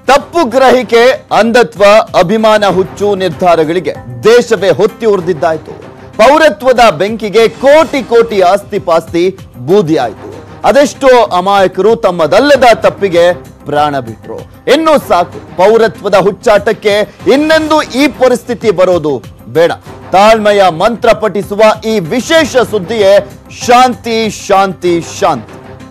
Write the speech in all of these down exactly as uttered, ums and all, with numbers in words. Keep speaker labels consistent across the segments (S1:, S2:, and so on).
S1: ತಪ್ಪು ಗ್ರಹಿಕೆ, ಅಂಧತ್ವ, ಅಭಿಮಾನ ಹುಚ್ಚು ನಿರ್ಧಾರಗಳಿಗೆ ದೇಶವೇ ಹೊತ್ತಿ ಉರಿದಿದ್ದಾಯಿತು. ಪೌರತ್ವದ ಬೆಂಕಿಗೆ ಕೋಟಿ ಕೋಟಿ ಆಸ್ತಿ ಪಾಸ್ತಿ ಬೂದಿ ಆಯಿತು. ಅದೆಷ್ಟೋ ಅಮಾಯಕರು ತಮ್ಮದಲ್ಲದ ತಪ್ಪಿಗೆ ಪ್ರಾಣ ಬಿಟ್ರು. ಇನ್ನು ಸಾಕು, ಪೌರತ್ವದ ಹುಚ್ಚಾಟಕ್ಕೆ ಇನ್ನೆಂದು ಈ ಪರಿಸ್ಥಿತಿ ಬರೋದು ಬೇಡ. ತಾಳ್ಮೆಯ ಮಂತ್ರ ಪಠಿಸುವ ಈ ವಿಶೇಷ ಸುದ್ದಿಯೇ ಶಾಂತಿ ಶಾಂತಿ ಶಾಂತಿ.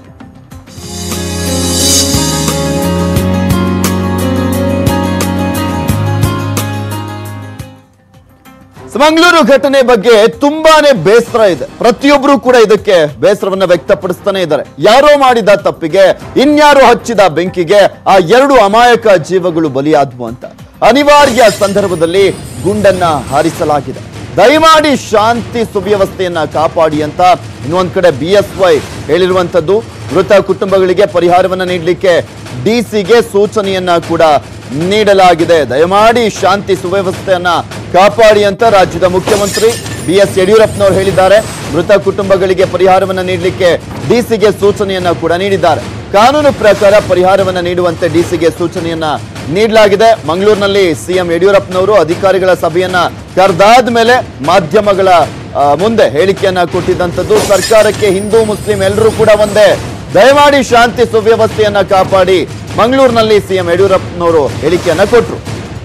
S1: ಮಂಗಳೂರು ಘಟನೆ ಬಗ್ಗೆ ತುಂಬಾನೇ ಬೇಸರ ಇದೆ. ಪ್ರತಿಯೊಬ್ಬರು ಕೂಡ ಇದಕ್ಕೆ ಬೇಸರವನ್ನ ವ್ಯಕ್ತಪಡಿಸ್ತಾನೆ ಇದ್ದಾರೆ. ಯಾರೋ ಮಾಡಿದ ತಪ್ಪಿಗೆ, ಇನ್ಯಾರೋ ಹಚ್ಚಿದ ಬೆಂಕಿಗೆ ಆ ಎರಡು ಅಮಾಯಕ ಜೀವಗಳು ಬಲಿಯಾದ್ವು ಅಂತ ಅನಿವಾರ್ಯ ಸಂದರ್ಭದಲ್ಲಿ ಗುಂಡನ್ನ ಹಾರಿಸಲಾಗಿದೆ. ದಯಮಾಡಿ ಶಾಂತಿ ಸುವ್ಯವಸ್ಥೆಯನ್ನ ಕಾಪಾಡಿ ಅಂತ ಇನ್ನೊಂದ್ ಕಡೆ ಬಿ ಎಸ್ ವೈ ಹೇಳಿರುವಂತದ್ದು. ಮೃತ ಕುಟುಂಬಗಳಿಗೆ ಪರಿಹಾರವನ್ನ ನೀಡಲಿಕ್ಕೆ ಡಿಸಿಗೆ ಸೂಚನೆಯನ್ನ ಕೂಡ ನೀಡಲಾಗಿದೆ. ದಯಮಾಡಿ ಶಾಂತಿ ಸುವ್ಯವಸ್ಥೆಯನ್ನ ಕಾಪಾಡಿ ಅಂತ ರಾಜ್ಯದ ಮುಖ್ಯಮಂತ್ರಿ ಬಿ ಎಸ್ ಯಡಿಯೂರಪ್ಪನವರು ಹೇಳಿದ್ದಾರೆ. ಮೃತ ಕುಟುಂಬಗಳಿಗೆ ಪರಿಹಾರವನ್ನ ನೀಡಲಿಕ್ಕೆ ಡಿಸಿಗೆ ಸೂಚನೆಯನ್ನ ಕೂಡ ನೀಡಿದ್ದಾರೆ. ಕಾನೂನು ಪ್ರಕಾರ ಪರಿಹಾರವನ್ನ ನೀಡುವಂತೆ ಡಿಸಿಗೆ ಸೂಚನೆಯನ್ನ ನೀಡಲಾಗಿದೆ. ಮಂಗಳೂರಿನಲ್ಲಿ ಸಿಎಂ ಯಡಿಯೂರಪ್ಪನವರು ಅಧಿಕಾರಿಗಳ ಸಭೆಯನ್ನ ಕರೆದಾದ ಮೇಲೆ ಮಾಧ್ಯಮಗಳ ಮುಂದೆ ಹೇಳಿಕೆಯನ್ನ ಕೊಟ್ಟಿದ್ದಂಥದ್ದು. ಸರ್ಕಾರಕ್ಕೆ ಹಿಂದೂ ಮುಸ್ಲಿಂ ಎಲ್ಲರೂ ಕೂಡ ಒಂದೇ, ದಯಮಾಡಿ ಶಾಂತಿ ಸುವ್ಯವಸ್ಥೆಯನ್ನ ಕಾಪಾಡಿ ಮಂಗಳೂರಿನಲ್ಲಿ ಸಿಎಂ ಯಡಿಯೂರಪ್ಪನವರು ಹೇಳಿಕೆಯನ್ನ ಕೊಟ್ಟರು.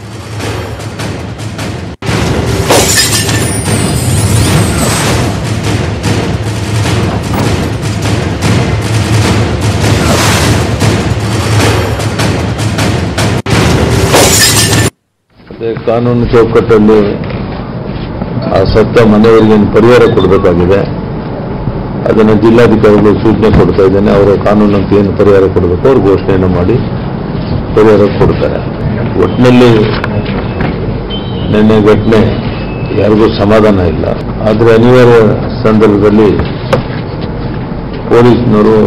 S2: ಕಾನೂನು ಚೌಕಟ್ಟಲ್ಲಿ ಆ ಸತ್ತ ಮನೆಯವರಿಗೆ ಪರಿಹಾರ ಕೊಡಬೇಕಾಗಿದೆ. ಅದನ್ನು ಜಿಲ್ಲಾಧಿಕಾರಿಗಳು ಸೂಚನೆ ಕೊಡ್ತಾ ಇದ್ದೇನೆ. ಅವರ ಕಾನೂನಂತೆ ಏನು ಪರಿಹಾರ ಕೊಡಬೇಕು ಅವ್ರು ಘೋಷಣೆಯನ್ನು ಮಾಡಿ ಪರಿಹಾರ ಕೊಡ್ತಾರೆ. ಒಟ್ಟಿನಲ್ಲಿ ನಿನ್ನೆ ಘಟನೆ ಯಾರಿಗೂ ಸಮಾಧಾನ ಇಲ್ಲ. ಆದರೆ ಅನಿವಾರ್ಯ ಸಂದರ್ಭದಲ್ಲಿ ಪೊಲೀಸ್ನವರು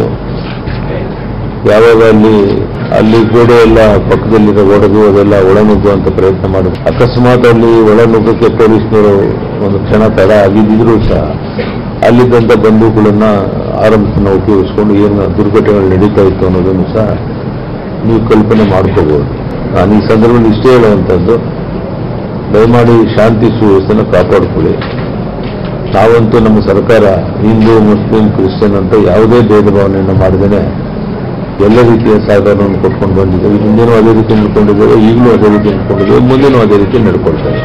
S2: ಯಾವಾಗ ಅಲ್ಲಿ ಅಲ್ಲಿ ಗೋಡೆ ಎಲ್ಲ ಪಕ್ಕದಲ್ಲಿರೋ ಒಡೆದು ಅದೆಲ್ಲ ಒಳನುಗ್ಗುವಂತ ಪ್ರಯತ್ನ ಮಾಡಿದ್ರು. ಅಕಸ್ಮಾತ್ ಅಲ್ಲಿ ಒಳನುಗ್ಗಕ್ಕೆ ಪೊಲೀಸ್ನವರು ಒಂದು ಕ್ಷಣ ತಡ ಆಗಿದ್ದರೂ ಸಹ ಅಲ್ಲಿದ್ದಂಥ ಬಂದೂಕುಗಳನ್ನ ಆರಂಭವನ್ನು ಉಪಯೋಗಿಸಿಕೊಂಡು ಏನು ದುರ್ಘಟನೆಗಳು ನಡೀತಾ ಇತ್ತು ಅನ್ನೋದನ್ನು ಸಹ ನೀವು ಕಲ್ಪನೆ ಮಾಡ್ಕೋಬಹುದು. ನಾನು ಈ ಸಂದರ್ಭದಲ್ಲಿ ಇಷ್ಟೇ ಹೇಳುವಂಥದ್ದು, ದಯಮಾಡಿ ಶಾಂತಿ ಸುವ್ಯವಸ್ಥೆನ ಕಾಪಾಡಿಕೊಳ್ಳಿ. ನಾವಂತೂ ನಮ್ಮ ಸರ್ಕಾರ ಹಿಂದೂ ಮುಸ್ಲಿಂ ಕ್ರಿಶ್ಚಿಯನ್ ಅಂತ ಯಾವುದೇ ಭೇದ ಭಾವನೆಯನ್ನು ಮಾಡಿದೇನೆ ಎಲ್ಲ ರೀತಿಯ ಸಹಕಾರವನ್ನು ಕೊಟ್ಕೊಂಡು ಬಂದಿದ್ದೇವೆ. ಹಿಂದೆನೂ ಅದೇ ರೀತಿ ನಡ್ಕೊಂಡಿದ್ದೇವೆ, ಈಗಲೂ ಅದೇ ರೀತಿ ನಡ್ಕೊಂಡಿದ್ದೇವೆ, ಮುಂದೆನೂ ಅದೇ ರೀತಿ ನಡ್ಕೊಳ್ತೇವೆ.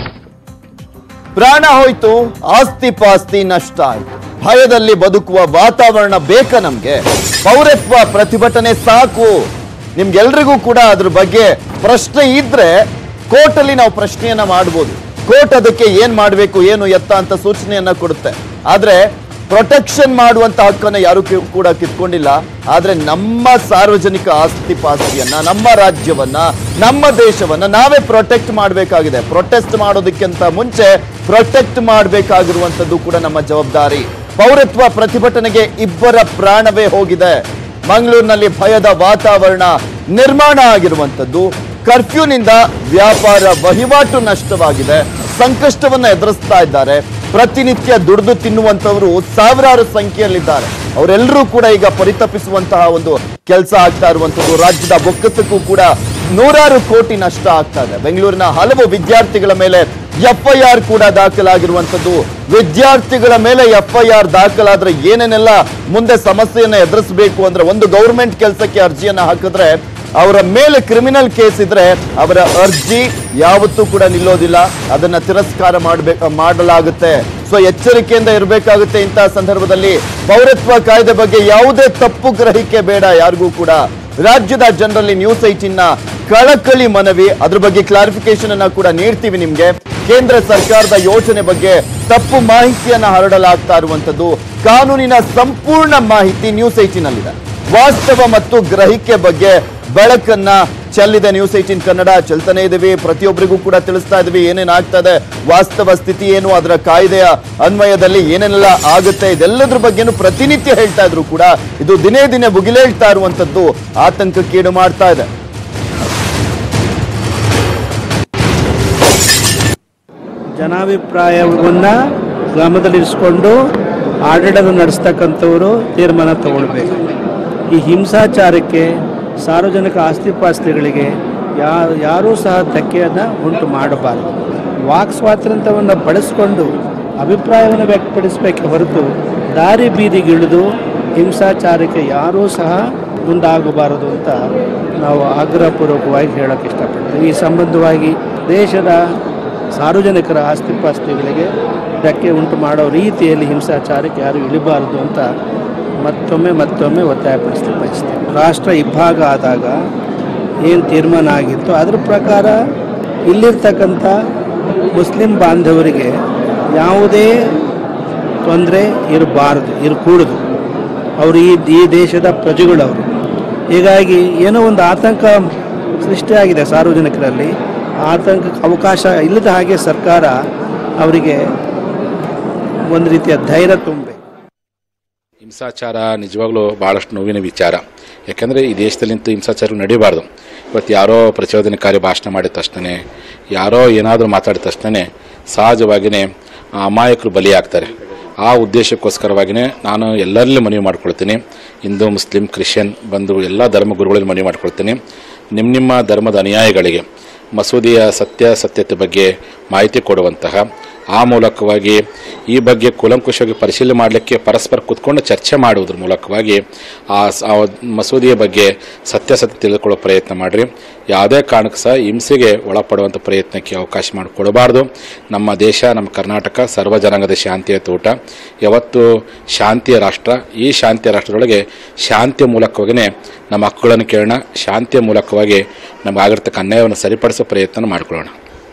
S1: ಪ್ರಾಣ ಹೋಯ್ತು, ಆಸ್ತಿ ಪಾಸ್ತಿ ನಷ್ಟ ಆಯ್ತು, ಭಯದಲ್ಲಿ ಬದುಕುವ ವಾತಾವರಣ ಬೇಕಾ ನಮ್ಗೆ? ಪೌರತ್ವ ಪ್ರತಿಭಟನೆ ಸಾಕು. ನಿಮ್ಗೆಲ್ರಿಗೂ ಕೂಡ ಅದ್ರ ಬಗ್ಗೆ ಪ್ರಶ್ನೆ ಇದ್ರೆ ಕೋರ್ಟ್ ಅಲ್ಲಿ ನಾವು ಪ್ರಶ್ನೆಯನ್ನ ಮಾಡಬಹುದು. ಕೋರ್ಟ್ ಅದಕ್ಕೆ ಏನ್ ಮಾಡಬೇಕು ಏನು ಎತ್ತ ಅಂತ ಸೂಚನೆಯನ್ನ ಕೊಡುತ್ತೆ. ಆದ್ರೆ ಪ್ರೊಟೆಕ್ಷನ್ ಮಾಡುವಂತ ಹಕ್ಕನ್ನ ಯಾರು ಕೂಡ ಕಿತ್ಕೊಂಡಿಲ್ಲ. ಆದ್ರೆ ನಮ್ಮ ಸಾರ್ವಜನಿಕ ಆಸ್ತಿ ಪಾಸ್ತಿಯನ್ನ, ನಮ್ಮ ರಾಜ್ಯವನ್ನ, ನಮ್ಮ ದೇಶವನ್ನ ನಾವೇ ಪ್ರೊಟೆಕ್ಟ್ ಮಾಡಬೇಕಾಗಿದೆ. ಪ್ರೊಟೆಸ್ಟ್ ಮಾಡೋದಕ್ಕಿಂತ ಮುಂಚೆ ಪ್ರೊಟೆಕ್ಟ್ ಮಾಡಬೇಕಾಗಿರುವಂತದ್ದು ಕೂಡ ನಮ್ಮ ಜವಾಬ್ದಾರಿ. ಪೌರತ್ವ ಪ್ರತಿಭಟನೆಗೆ ಇಬ್ಬರ ಪ್ರಾಣವೇ ಹೋಗಿದೆ. ಮಂಗಳೂರಿನಲ್ಲಿ ಭಯದ ವಾತಾವರಣ ನಿರ್ಮಾಣ ಆಗಿರುವಂತದ್ದು. ಕರ್ಫ್ಯೂನಿಂದ ವ್ಯಾಪಾರ ವಹಿವಾಟು ನಷ್ಟವಾಗಿದೆ. ಸಂಕಷ್ಟವನ್ನ ಎದುರಿಸ್ತಾ ಇದ್ದಾರೆ. ಪ್ರತಿನಿತ್ಯ ದುಡಿದು ತಿನ್ನುವಂತವರು ಸಾವಿರಾರು ಸಂಖ್ಯೆಯಲ್ಲಿದ್ದಾರೆ. ಅವರೆಲ್ಲರೂ ಕೂಡ ಈಗ ಪರಿತಪಿಸುವಂತಹ ಒಂದು ಕೆಲಸ ಆಗ್ತಾ ಇರುವಂತದ್ದು. ರಾಜ್ಯದ ಬೊಕ್ಕಸಕ್ಕೂ ಕೂಡ ನೂರಾರು ಕೋಟಿ ನಷ್ಟ ಆಗ್ತಾ ಇದೆ. ಬೆಂಗಳೂರಿನ ಹಲವು ವಿದ್ಯಾರ್ಥಿಗಳ ಮೇಲೆ ಎಫ್ ಐ ಆರ್ ಕೂಡ ದಾಖಲಾಗಿರುವಂತದ್ದು. ವಿದ್ಯಾರ್ಥಿಗಳ ಮೇಲೆ ಎಫ್ ಐ ಆರ್ ದಾಖಲಾದ್ರೆ ಏನೇನೆಲ್ಲ ಮುಂದೆ ಸಮಸ್ಯೆಯನ್ನ ಎದುರಿಸಬೇಕು ಅಂದ್ರೆ, ಒಂದು ಗೌರ್ಮೆಂಟ್ ಕೆಲಸಕ್ಕೆ ಅರ್ಜಿಯನ್ನ ಹಾಕಿದ್ರೆ ಅವರ ಮೇಲೆ ಕ್ರಿಮಿನಲ್ ಕೇಸ್ ಇದ್ರೆ ಅವರ ಅರ್ಜಿ ಯಾವತ್ತೂ ಕೂಡ ನಿಲ್ಲೋದಿಲ್ಲ, ಅದನ್ನ ತಿರಸ್ಕಾರ ಮಾಡಬೇಕು ಮಾಡಲಾಗುತ್ತೆ. ಸೊ ಎಚ್ಚರಿಕೆಯಿಂದ ಇರಬೇಕಾಗುತ್ತೆ. ಇಂತಹ ಸಂದರ್ಭದಲ್ಲಿ ಪೌರತ್ವ ಕಾಯ್ದೆ ಬಗ್ಗೆ ಯಾವುದೇ ತಪ್ಪು ಗ್ರಹಿಕೆ ಬೇಡ ಯಾರಿಗೂ ಕೂಡ. ರಾಜ್ಯದ ಜನರಲ್ಲಿ ನ್ಯೂಸ್ ಏಟೀನ್ ಕಳಕಳಿ ಮನವಿ, ಅದ್ರ ಬಗ್ಗೆ ಕ್ಲಾರಿಫಿಕೇಶನ್ ಅನ್ನ ಕೂಡ ನೀಡ್ತೀವಿ ನಿಮ್ಗೆ. ಕೇಂದ್ರ ಸರ್ಕಾರದ ಯೋಜನೆ ಬಗ್ಗೆ ತಪ್ಪು ಮಾಹಿತಿಯನ್ನ ಹರಡಲಾಗ್ತಾ ಇರುವಂತದ್ದು. ಕಾನೂನಿನ ಸಂಪೂರ್ಣ ಮಾಹಿತಿ ನ್ಯೂಸ್ ಏಟೀನ್ ಅಲ್ಲಿದೆ. ವಾಸ್ತವ ಮತ್ತು ಗ್ರಹಿಕೆ ಬಗ್ಗೆ ಬೆಳಕನ್ನ ಚೆಲ್ಲಿದೆ ನ್ಯೂಸ್ ಏಟೀನ್ ಕನ್ನಡ. ಚೆಲ್ತಾನೆ ಇದೀವಿ, ಪ್ರತಿಯೊಬ್ಬರಿಗೂ ಕೂಡ ತಿಳಿಸ್ತಾ ಇದೀವಿ ಏನೇನ್ ಆಗ್ತಾ ಇದೆ, ವಾಸ್ತವ ಸ್ಥಿತಿ ಏನು, ಅದರ ಕಾಯ್ದೆಯ ಅನ್ವಯದಲ್ಲಿ ಏನೇನೆಲ್ಲ ಆಗುತ್ತೆ, ಇದೆಲ್ಲದ್ರ ಬಗ್ಗೆನೂ ಪ್ರತಿನಿತ್ಯ ಹೇಳ್ತಾ ಇದ್ರು ಕೂಡ ಇದು ದಿನೇ ದಿನೇ ಭುಗಿಲೇಳ್ತಾ ಇರುವಂತದ್ದು ಆತಂಕಕ್ಕೀಡು ಮಾಡ್ತಾ ಇದೆ.
S3: ಜನಾಭಿಪ್ರಾಯವನ್ನ ಗಮನದಲ್ಲಿರಿಸಿಕೊಂಡು ಆಡಳಿತ ನಡೆಸ್ತಕ್ಕಂಥವರು ತೀರ್ಮಾನ ತಗೊಳ್ಬೇಕು. ಈ ಹಿಂಸಾಚಾರಕ್ಕೆ, ಸಾರ್ವಜನಿಕ ಆಸ್ತಿ ಪಾಸ್ತಿಗಳಿಗೆ ಯಾ ಯಾರೂ ಸಹ ಧಕ್ಕೆಯನ್ನು ಉಂಟು ಮಾಡಬಾರದು. ವಾಕ್ ಸ್ವಾತಂತ್ರ್ಯವನ್ನು ಬಳಸಿಕೊಂಡು ಅಭಿಪ್ರಾಯವನ್ನು ವ್ಯಕ್ತಪಡಿಸಬೇಕೆ ಹೊರತು ದಾರಿ ಬೀದಿಗಿಳಿದು ಹಿಂಸಾಚಾರಕ್ಕೆ ಯಾರೂ ಸಹ ಮುಂದಾಗಬಾರದು ಅಂತ ನಾವು ಆಗ್ರಹಪೂರ್ವಕವಾಗಿ ಹೇಳೋಕ್ಕೆ ಇಷ್ಟಪಡ್ತೀವಿ. ಈ ಸಂಬಂಧವಾಗಿ ದೇಶದ ಸಾರ್ವಜನಿಕರ ಆಸ್ತಿಪಾಸ್ತಿಗಳಿಗೆ ಧಕ್ಕೆ ಉಂಟು ಮಾಡೋ ರೀತಿಯಲ್ಲಿ ಹಿಂಸಾಚಾರಕ್ಕೆ ಯಾರು ಇಳಿಬಾರದು ಅಂತ ಮತ್ತೊಮ್ಮೆ ಮತ್ತೊಮ್ಮೆ ಒತ್ತಾಯಪಡಿಸ್ತಾ ಬಯಸ್ತೀವಿ. ರಾಷ್ಟ್ರ ಇಬ್ಬಾಗ ಆದಾಗ ಏನು ತೀರ್ಮಾನ ಆಗಿತ್ತು ಅದರ ಪ್ರಕಾರ ಇಲ್ಲಿರ್ತಕ್ಕಂಥ ಮುಸ್ಲಿಂ ಬಾಂಧವರಿಗೆ ಯಾವುದೇ ತೊಂದರೆ ಇರಬಾರದು, ಇರಕೂಡದು. ಅವರು ಈ ಈ ದೇಶದ ಪ್ರಜೆಗಳವರು. ಹೀಗಾಗಿ ಏನೋ ಒಂದು ಆತಂಕ ಸೃಷ್ಟಿಯಾಗಿದೆ ಸಾರ್ವಜನಿಕರಲ್ಲಿ. ಆತಂಕಕ್ಕೆ ಅವಕಾಶ ಇಲ್ಲದ ಹಾಗೆ ಸರ್ಕಾರ ಅವರಿಗೆ ಒಂದು ರೀತಿಯ ಧೈರ್ಯ ತುಂಬೆ.
S4: ಹಿಂಸಾಚಾರ ನಿಜವಾಗ್ಲೂ ಭಾಳಷ್ಟು ನೋವಿನ ವಿಚಾರ. ಯಾಕೆಂದರೆ ಈ ದೇಶದಲ್ಲಿ ನಿಂತು ಹಿಂಸಾಚಾರ ನಡೀಬಾರ್ದು. ಇವತ್ತು ಯಾರೋ ಪ್ರಚೋದನಕಾರಿ ಭಾಷಣ ಮಾಡಿದ ತಕ್ಷಣ, ಯಾರೋ ಏನಾದರೂ ಮಾತಾಡಿದ ತಕ್ಷಣ ಸಹಜವಾಗಿಯೇ ಅಮಾಯಕರು ಬಲಿಯಾಗ್ತಾರೆ. ಆ ಉದ್ದೇಶಕ್ಕೋಸ್ಕರವಾಗಿಯೇ ನಾನು ಎಲ್ಲರಲ್ಲಿ ಮನವಿ ಮಾಡ್ಕೊಳ್ತೀನಿ, ಹಿಂದೂ ಮುಸ್ಲಿಂ ಕ್ರಿಶ್ಚಿಯನ್ ಬಂದು ಎಲ್ಲ ಧರ್ಮಗುರುಗಳಲ್ಲಿ ಮನವಿ ಮಾಡ್ಕೊಳ್ತೀನಿ, ನಿಮ್ಮ ನಿಮ್ಮ ಧರ್ಮದ ಅನುಯಾಯಿಗಳಿಗೆ ಮಸೂದೆಯ ಸತ್ಯಾಸತ್ಯತೆ ಬಗ್ಗೆ ಮಾಹಿತಿ ಕೊಡುವಂತಹ, ಆ ಮೂಲಕವಾಗಿ ಈ ಬಗ್ಗೆ ಕೂಲಂಕುಷವಾಗಿ ಪರಿಶೀಲನೆ ಮಾಡಲಿಕ್ಕೆ ಪರಸ್ಪರ ಕೂತ್ಕೊಂಡು ಚರ್ಚೆ ಮಾಡುವುದ್ರ ಮೂಲಕವಾಗಿ ಆ ಮಸೂದೆಯ ಬಗ್ಗೆ ಸತ್ಯಾಸತ್ಯತೆ ತಿಳಿದುಕೊಳ್ಳೋ ಪ್ರಯತ್ನ ಮಾಡಿರಿ. ಯಾವುದೇ ಕಾರಣಕ್ಕೂ ಸಹ ಹಿಂಸೆಗೆ ಒಳಪಡುವಂಥ ಪ್ರಯತ್ನಕ್ಕೆ ಅವಕಾಶ ಮಾಡಿಕೊಡಬಾರ್ದು. ನಮ್ಮ ದೇಶ, ನಮ್ಮ ಕರ್ನಾಟಕ ಸರ್ವ ಜನಾಂಗದ ಶಾಂತಿಯ ತೋಟ, ಯಾವತ್ತು ಶಾಂತಿಯ ರಾಷ್ಟ್ರ. ಈ ಶಾಂತಿಯ ರಾಷ್ಟ್ರದೊಳಗೆ ಶಾಂತಿಯ ಮೂಲಕವಾಗಿಯೇ ನಮ್ಮ ಹಕ್ಕುಗಳನ್ನು ಕೇಳೋಣ, ಶಾಂತಿಯ ಮೂಲಕವಾಗಿ ನಮಗಾಗಿರ್ತಕ್ಕ ಅನ್ಯಾಯವನ್ನು ಸರಿಪಡಿಸೋ ಪ್ರಯತ್ನ ಮಾಡಿಕೊಳ್ಳೋಣ.